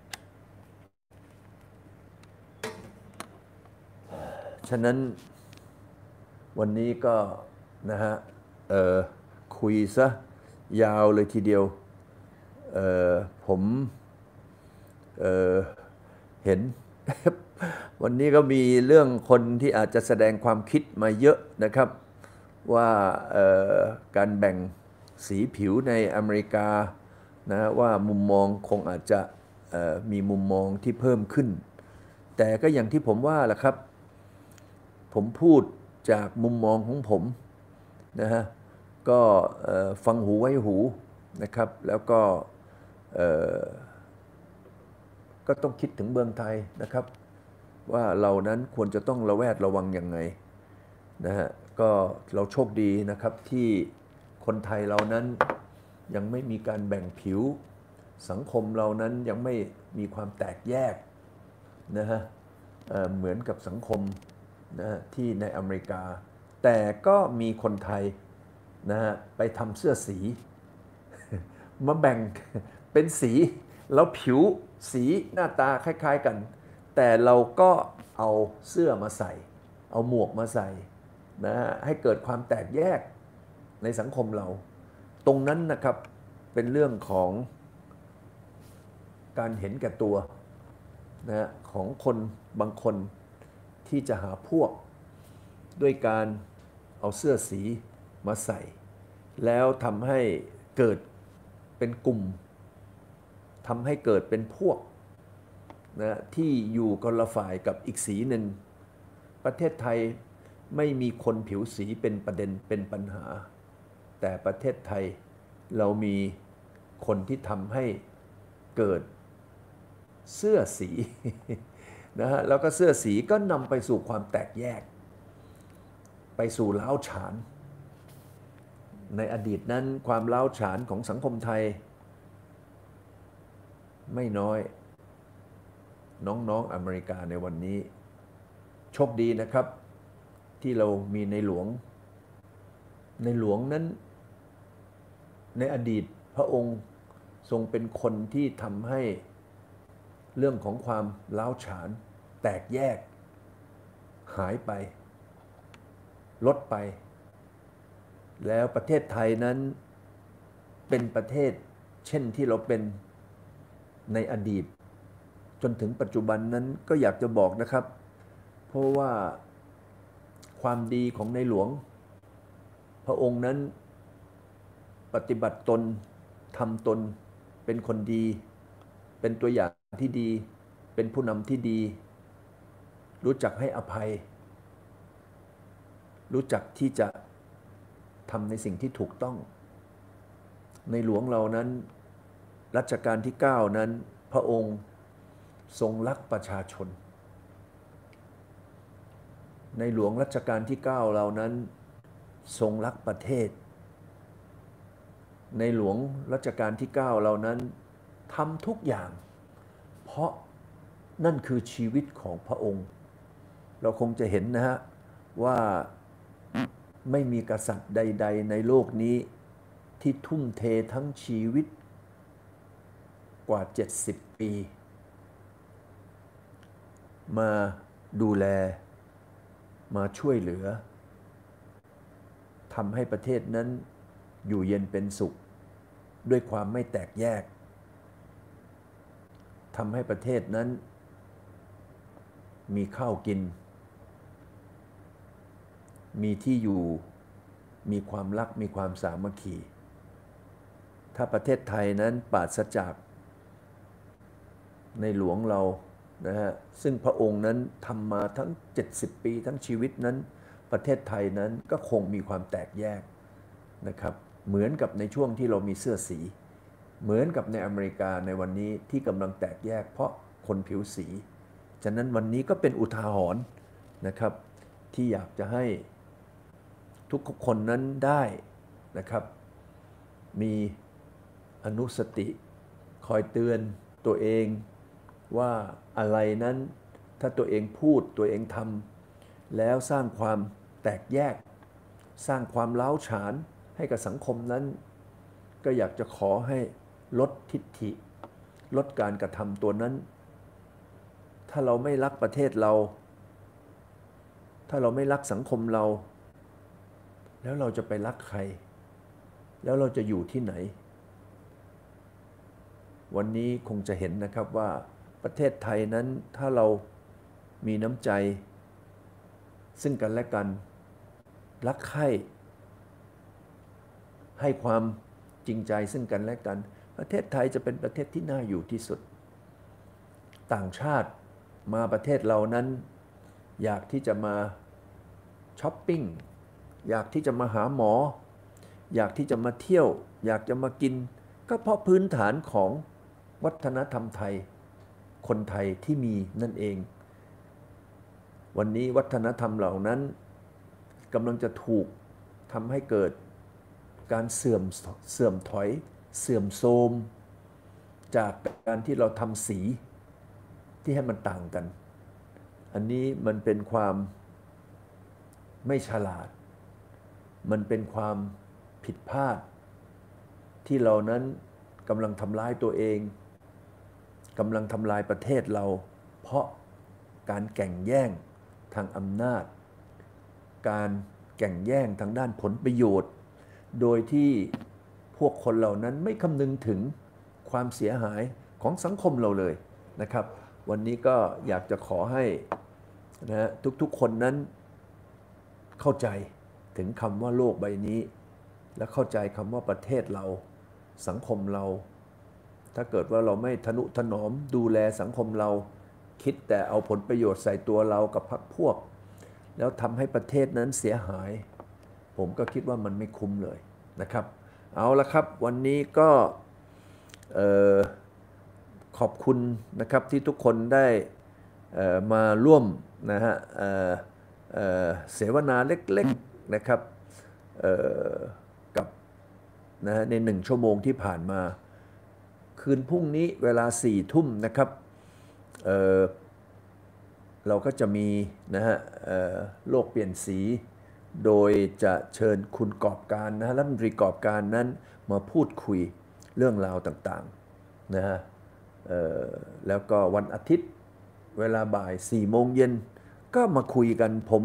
ฉะนั้นวันนี้ก็นะฮะเอ่อคุยซะยาวเลยทีเดียวเอ่อผมเอ่อเห็นวันนี้ก็มีเรื่องคนที่อาจจะแสดงความคิดมาเยอะนะครับว่าการแบ่งสีผิวในอเมริกานะว่ามุมมองคงอาจจะมีมุมมองที่เพิ่มขึ้นแต่ก็อย่างที่ผมว่าแหละครับผมพูดจากมุมมองของผมนะฮะก็ฟังหูไว้หูนะครับแล้วก็ก็ต้องคิดถึงเมืองไทยนะครับว่าเรานั้นควรจะต้องระแวดระวังยังไงนะฮะก็เราโชคดีนะครับที่คนไทยเรานั้นยังไม่มีการแบ่งผิวสังคมเรานั้นยังไม่มีความแตกแยกนะฮะ เอ่อ เหมือนกับสังคมนะฮะที่ในอเมริกาแต่ก็มีคนไทยนะฮะไปทำเสื้อสี มาแบ่งเป็นสีแล้วผิวสีหน้าตาคล้ายๆกันแต่เราก็เอาเสื้อมาใส่เอาหมวกมาใส่นะให้เกิดความแตกแยกในสังคมเราตรงนั้นนะครับเป็นเรื่องของการเห็นแก่ตัวนะของคนบางคนที่จะหาพวกด้วยการเอาเสื้อสีมาใส่แล้วทำให้เกิดเป็นกลุ่มทำให้เกิดเป็นพวกนะที่อยู่คนละฝ่ายกับอีกสีหนึ่งประเทศไทยไม่มีคนผิวสีเป็นประเด็นเป็นปัญหาแต่ประเทศไทยเรามีคนที่ทำให้เกิดเสื้อสีนะฮะแล้วก็เสื้อสีก็นำไปสู่ความแตกแยกไปสู่ล้าวฉานในอดีตนั้นความล้าวฉานของสังคมไทยไม่น้อยน้องๆอเมริกาในวันนี้โชคดีนะครับที่เรามีในหลวงในหลวงนั้นในอดีตพระองค์ทรงเป็นคนที่ทำให้เรื่องของความล้าวฉานแตกแยกหายไปลดไปแล้วประเทศไทยนั้นเป็นประเทศเช่นที่เราเป็นในอดีตจนถึงปัจจุบันนั้นก็อยากจะบอกนะครับเพราะว่าความดีของในหลวงพระองค์นั้นปฏิบัติตนทำตนเป็นคนดีเป็นตัวอย่างที่ดีเป็นผู้นำที่ดีรู้จักให้อภัยรู้จักที่จะทำในสิ่งที่ถูกต้องในหลวงเรานั้นรัชกาลที่เก้านั้นพระองค์ทรงรักประชาชนในหลวงรัชกาลที่เก้าเรานั้นทรงรักประเทศในหลวงรัชกาลที่เก้าเรานั้นทำทุกอย่างเพราะนั่นคือชีวิตของพระองค์เราคงจะเห็นนะฮะว่าไม่มีกษัตริย์ใดๆในโลกนี้ที่ทุ่มเททั้งชีวิตกว่าเจ็ดสิบปีมาดูแลมาช่วยเหลือทำให้ประเทศนั้นอยู่เย็นเป็นสุขด้วยความไม่แตกแยกทำให้ประเทศนั้นมีข้าวกินมีที่อยู่มีความรักมีความสามัคคีถ้าประเทศไทยนั้นปราศจากในหลวงเรานะฮะซึ่งพระองค์นั้นทำมาทั้งเจ็ดสิบปีทั้งชีวิตนั้นประเทศไทยนั้นก็คงมีความแตกแยกนะครับเหมือนกับในช่วงที่เรามีเสื้อสีเหมือนกับในอเมริกาในวันนี้ที่กำลังแตกแยกเพราะคนผิวสีฉะนั้นวันนี้ก็เป็นอุทาหรณ์นะครับที่อยากจะให้ทุกคนนั้นได้นะครับมีอนุสติคอยเตือนตัวเองว่าอะไรนั้นถ้าตัวเองพูดตัวเองทำแล้วสร้างความแตกแยกสร้างความร้าวฉานให้กับสังคมนั้นก็อยากจะขอให้ลดทิฐิลดการกระทำตัวนั้นถ้าเราไม่รักประเทศเราถ้าเราไม่รักสังคมเราแล้วเราจะไปรักใครแล้วเราจะอยู่ที่ไหนวันนี้คงจะเห็นนะครับว่าประเทศไทยนั้นถ้าเรามีน้ำใจซึ่งกันและกันรักใคร่ให้ความจริงใจซึ่งกันและกันประเทศไทยจะเป็นประเทศที่น่าอยู่ที่สุดต่างชาติมาประเทศเรานั้นอยากที่จะมาช้อปปิ้งอยากที่จะมาหาหมออยากที่จะมาเที่ยวอยากจะมากินก็เพราะพื้นฐานของวัฒนธรรมไทยคนไทยที่มีนั่นเองวันนี้วัฒนธรรมเหล่านั้นกำลังจะถูกทำให้เกิดการเสื่อมเสื่อมถอยเสื่อมโทรมจากการที่เราทำสีที่ให้มันต่างกันอันนี้มันเป็นความไม่ฉลาดมันเป็นความผิดพลาดที่เรานั้นกำลังทำร้ายตัวเองกำลังทำลายประเทศเราเพราะการแข่งแย่งทางอำนาจการแข่งแย่งทางด้านผลประโยชน์โดยที่พวกคนเหล่านั้นไม่คำนึงถึงความเสียหายของสังคมเราเลยนะครับวันนี้ก็อยากจะขอให้นะฮะทุกๆคนนั้นเข้าใจถึงคำว่าโลกใบนี้และเข้าใจคำว่าประเทศเราสังคมเราถ้าเกิดว่าเราไม่ทนุถนอมดูแลสังคมเราคิดแต่เอาผลประโยชน์ใส่ตัวเรากับพรรคพวกแล้วทำให้ประเทศนั้นเสียหายผมก็คิดว่ามันไม่คุ้มเลยนะครับเอาละครับวันนี้ก็ขอบคุณนะครับที่ทุกคนได้มาร่วมนะฮะเสวนาเล็กๆนะครับกับนะฮะในหนึ่งชั่วโมงที่ผ่านมาคืนพรุ่งนี้เวลาสี่ทุ่มนะครับ เ, เราก็จะมีนะฮะโลกเปลี่ยนสีโดยจะเชิญคุณกอบการนะฮะรัฐมนตรีกอบการนั้นมาพูดคุยเรื่องราวต่างๆนะฮะแล้วก็วันอาทิตย์เวลาบ่ายสี่โมงเย็นก็มาคุยกันผม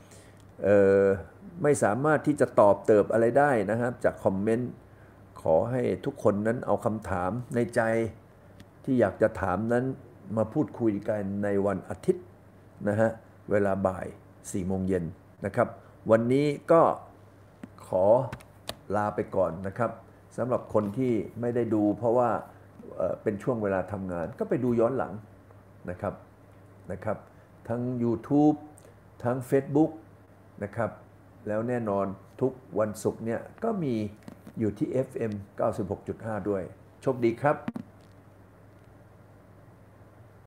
ไม่สามารถที่จะตอบเติบอะไรได้นะครับจากคอมเมนต์ขอให้ทุกคนนั้นเอาคำถามในใจที่อยากจะถามนั้นมาพูดคุยกันในวันอาทิตย์นะฮะเวลาบ่ายสี่โมงเย็นนะครับวันนี้ก็ขอลาไปก่อนนะครับสำหรับคนที่ไม่ได้ดูเพราะว่าเอ่อเป็นช่วงเวลาทำงานก็ไปดูย้อนหลังนะครับนะครับทั้ง YouTube ทั้ง Facebook นะครับแล้วแน่นอนทุกวันศุกร์เนี่ยก็มีอยู่ที่ เอฟ เอ็ม เก้าสิบหกจุดห้า ด้วยโชคดีครับ